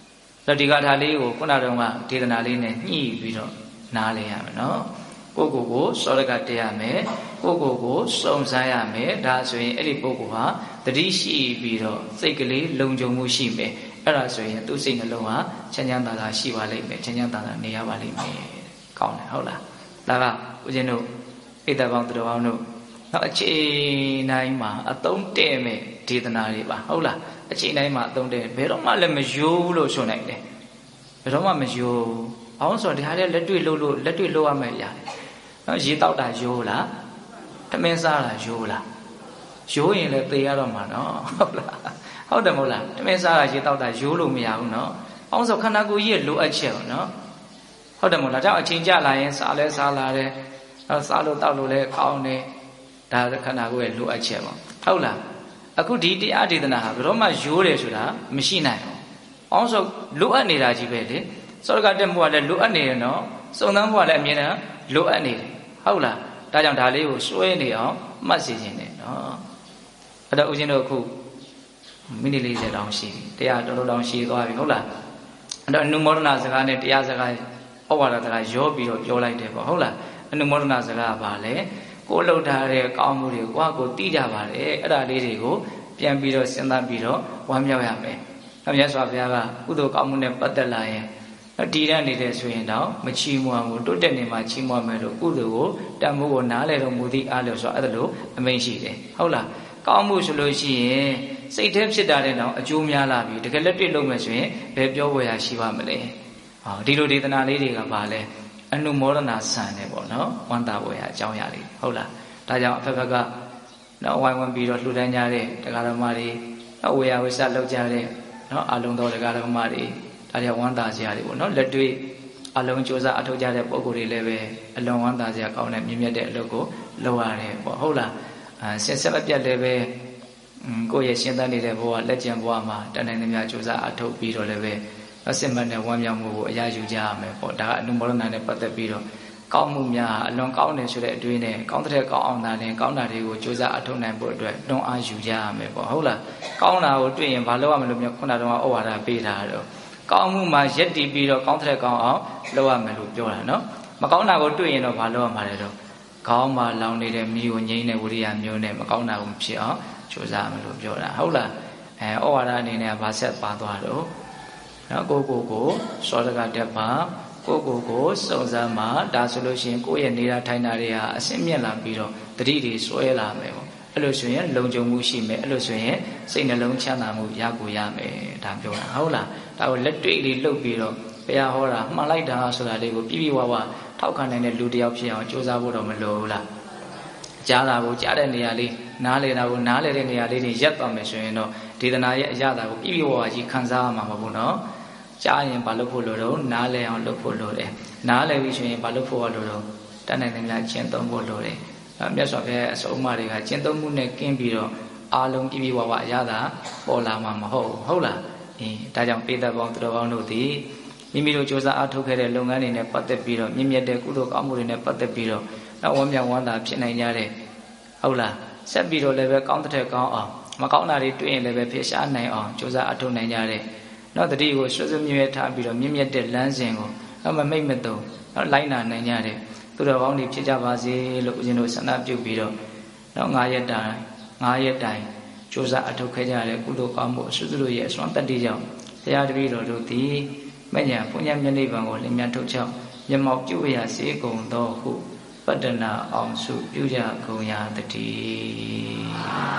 တော့ဒီကထာလေးကိုခုနတုန်းကဒေသနာလေးနဲ့ညှိပြီးတော့နားလည်ရမယ်နော်ကိုကိုကိုစောရကတက်ရမယ်ကိုကိုကိုစုံစမ်းရမယ်ဒါဆိုရင်အဲ့ဒီပုဂ္ဂိုလ်ဟာတတိရှိပြီးတော့စိတ်ကလေးလုံခြုံမှုရှိမယ်အဲ့ဒါဆိုရင်သူ့စိတ်နှလုံးဟာချမ်းချမ်းသာသာရှိပါလိမ့်မယ်ချမ်းချမ်းသာသာနေရပါလိမ့်မယ်ကောင်းတယ်ဟုတ်လားဒါကဦးဇင်းတို့ဣတ္တပေါင်းသူတော်ကောင်းတို့နောက်အချိန်တိုင်းမှာအသုံးတဲ့မဲ့ဒေသနာတွေပါဟုတ်လားအချိန်တိုင်းမှာအသုံးတဲ့ဘယ်တော့မှလည်းမယိုးဘူးလို့ဆိုနိုင်တယ်ဘယ်တော့မှမယိုးအောင်ဆိုတော့ဒီဟာလေးလက်တွေ့လို့လို့လက်တွေ့လို့ရမယ်ရတယ်နော်ရေတောက်တာယိုးလားထမင်းစားတာယိုးလားယိုးရင်လည်းသေရတော့မှာနော်ဟုတ်လားဟုတ်တယ်မဟုတ်လားထမင်းစားတာရေတောက်တာယိုးလို့မရဘူးနော်အောင်ဆိုခန္ဓာကိုယ်ကြီးရဲ့လိုအပ်ချက်ပေါ့နော်ဟုတ်တယ်မဟုတ်လားဒါအချိန်ကြလာရင်စားလဲစားလာတယ်နော်စားလို့တောက်လို့လည်းကောင်းတယ်ဒါခန္ဓာကိုယ်ရဲ့လိုအပ်ချက်ပေါ့ဟုတ်လားအခုဒီတရားဒေသနာဟာဘယ်တော့မှယိုးတယ်ဆိုတာမရှိနိုင်ဘူးအောင်ဆိုလိုအပ်နေတာကြီးပဲလေစောရကတက်မှုကလည်းလိုအပ်နေတယ်နော်စုံစမ်းမှုကလည်းအမြဲတမ်းလိုအပ်နေတယ်ဟုတ်လားဒါကြောင့်ဒါလေးကိုစွဲနေအောင်မှတ်စီခြင်းနဲ့နော်အဲ့တော့ဦးဇင်းတို့အခုမိနစ်လေးဆယ်တောင်ရှိပြီတရားတော်တော်တောင်ရှိသွားပြီဟုတ်လားအဲ့တော့အနုမောဒနာစကားနဲ့တရားစကားဩဝါဒစကားရောပြီးတော့ပြောလိုက်တယ်ပေါ့ဟုတ်လားအနုမောဒနာစကားကပါလေကိုလှုပ်ထားတဲ့ကောင်းမှုတွေကိုကိုကိုသိကြပါတယ်အဲ့ဒါလေးတွေကိုပြန်ပြီးတော့စဉ်းစားပြီးတော့ဝမ်းမြောက်ရမယ်။မြတ်စွာဘုရားကကုသိုလ်ကောင်းမှုနဲ့ပတ်သက်လာရင်တည်ရနေတဲ့ဆိုရင်တော့မချီးမွမ်းဘူးတိုးတက်နေမှချီးမွမ်းမယ်လို့ကုသိုလ်ကိုတန်ဖိုးကိုနားလည်တော်မူသည့်အားလျော်ဆိုအဲ့ဒါလိုအမိန့်ရှိတယ်ဟုတ်လားကောင်းမှုဆိုလို့ရှိရင်စိတ်ထဲဖြစ်တာတဲ့တော့အကျိုးများလာပြီတကယ်လက်တွေ့လုပ်မယ်ဆိုရင်ဘယ်ပြောဝယ်ရရှိပါမလဲဟောဒီလိုဒေသနာလေးတွေကပါလဲအနုမောဒနာဆန်တယ်ပေါ့နော်ဝန္တာဝယ်ရအကြောင်းအရာလေးဟုတ်လားဒါကြောင့်အဖက်ဖက်ကနော်ဝိုင်းဝန်းပြီးတော့လှူဒန်းကြတဲ့တရားတော်မတွေနော်ဝေယဝိဆလောက်ကြတဲ့နော်အလုံးတော်တရားတော်မတွေဒါကြောင့်ဝန္တာစရာတွေပေါ့နော်လက်တွေ့အလုံးစူးစမ်းအထောက်ကြတဲ့ပုံကိုယ်တွေလည်းပဲအလုံးဝန္တာစရာကောင်းတဲ့မြင့်မြတ်တဲ့အလုပ်ကိုလုပ်ရတယ်ပေါ့ဟုတ်လားအဲဆက်ဆက်ပြတ်လည်းပဲကိုယ့်ရဲ့ရှင်းသန်းနေတဲ့ဘဝလက်ကျန်ဘဝမှာတန်နိုင်သမျှစူးစမ်းအထောက်ပြီးတော့လည်းပဲအစစ်မှန်တဲ့ဝမ်းမြောက်မှုကိုအရာယူကြရမယ်ပေါ့ဒါကအနုမောဒနာနဲ့ပတ်သက်ပြီးတော့ကောင်းမှုများအလွန်ကောင်းတယ်ဆိုတဲ့အတွေ့နဲ့ကောင်းတဲ့ကောင်းအောင်သာနဲ့ကောင်းတာတွေကိုကြိုးစားအထောက်နိုင်ဖို့အတွက်တွန်းအားယူကြရမယ်ပေါ့ဟုတ်လားကောင်းတာကိုတွေ့ရင်ဘာလုပ်ရမလို့မျိုးခုနကတော့ဩဝါဒပေးတာတော့ကောင်းမှုမှာရက်တည်ပြီးတော့ကောင်းတဲ့ကောင်းအောင်လုပ်ရမယ်လို့ပြောတာနော်မကောင်းတာကိုတွေ့ရင်တော့ဘာလုပ်ရမှာလဲတော့ခေါင်းမှာလောင်နေတဲ့မိကိုငိမ့်တဲ့ဝိရိယမျိုးနဲ့မကောင်းတာကိုဖြစ်အောင်ကြိုးစားမယ်လို့ပြောတာဟုတ်လားအဲဩဝါဒအနေနဲ့ဗာဆက်ပါသွားတော့နော်ကိုကိုကိုစောတကတက်ပါကိုကိုကိုစုံစမ်းမှာဒါဆိုလို့ရှိရင်ကိုယ့်ရဲ့နေတာထိုင်တာတွေဟာအစင်မြင့်လာပြီးတော့တတိတွေစွဲလာမယ်ပေါ့အဲ့လိုဆိုရင်လုံခြုံမှုရှိမယ်အဲ့လိုဆိုရင်စိတ်နှလုံးချမ်းသာမှုရကိုရမယ်ဒါပြောတာဟုတ်လားဒါကိုလက်တွေ့လေးလှုပ်ပြီးတော့ဘုရားဟောတာမှန်လိုက်တာဆိုတာလေးကိုပြပြဝဝထောက်ခံနိုင်တဲ့လူတစ်ယောက်ဖြစ်အောင်ကြိုးစားဖို့တော့မလိုဘူးလားကြားတာကိုကြားတဲ့နေရာလေးနားလေတာကိုနားလေတဲ့နေရာလေးတွေရပ်သွားမယ်ဆိုရင်တော့ဒေသနာရဲ့အရာတာကိုပြပြဝဝကြီးခံစားရမှာမဟုတ်ဘူးနော်ကြားရင်ဘာလို့ဖို့လို့တော့နားလဲအောင်လုပ်ဖို့လို့တယ်နားလဲပြီဆိုရင်ဘာလို့ဖို့ရလို့တော့တတ်နိုင်တယ်များကျင့်သုံးဖို့လို့တယ်မြတ်စွာဘုရားအစုံအမတွေကကျင့်သုံးမှုနဲ့ကင်းပြီးတော့အာလုံးပြပြဝဝအရာတာပေါ်လာမှာမဟုတ်ဟုတ်လားအေးဒါကြောင့်ပေတပေါင်းသူတော်ကောင်းတို့သည်မိမိတို့စ조사အားထုတ်ခဲ့တဲ့လုပ်ငန်းတွေနဲ့ပတ်သက်ပြီးတော့မြင့်မြတ်တဲ့ကုသိုလ်ကောင်းမှုတွေနဲ့ပတ်သက်ပြီးတော့ဝမ်းမြောက်ဝမ်းသာဖြစ်နိုင်ကြတဲ့ဟုတ်လားဆက်ပြီးတော့လည်းပဲကောင်းတဲ့ကောင်းအောင်မကောင်းတာတွေတွေ့ရင်လည်းပဲဖေရှားနိုင်အောင်စ조사အားထုတ်နိုင်ကြတဲ့နော်တတိကိုဆွဆွမြဲထားပြီးတော့မြင့်မြတ်တဲ့လမ်းစဉ်ကိုတော့မမိတ်မတုံနော်လိုက်နာနိုင်ကြတဲ့သူတော်ကောင်းတွေဖြစ်ကြပါစေလို့ဦးဇင်းတို့ဆန္ဒပြုပြီးတော့နော်ငါးရက်တိုင်ငါးရက်တိုင်စ조사အထုတ်ခဲ့ကြတဲ့ကုသိုလ်ကောင်းမှုအစွတ်တို့ရဲ့အစွမ်းတတ္တိကြောင့်တရားတပည့်တော်တို့သည်မညာဘုညာမျက်နှိဗ္ဗာန်ကိုလင်းမြတ်ထုတ်ချောင်းမျက်မှောက်ပြုရစေကုန်သောဟုပတ္တနာအောင်စုပြုကြကုန်ရာတည်း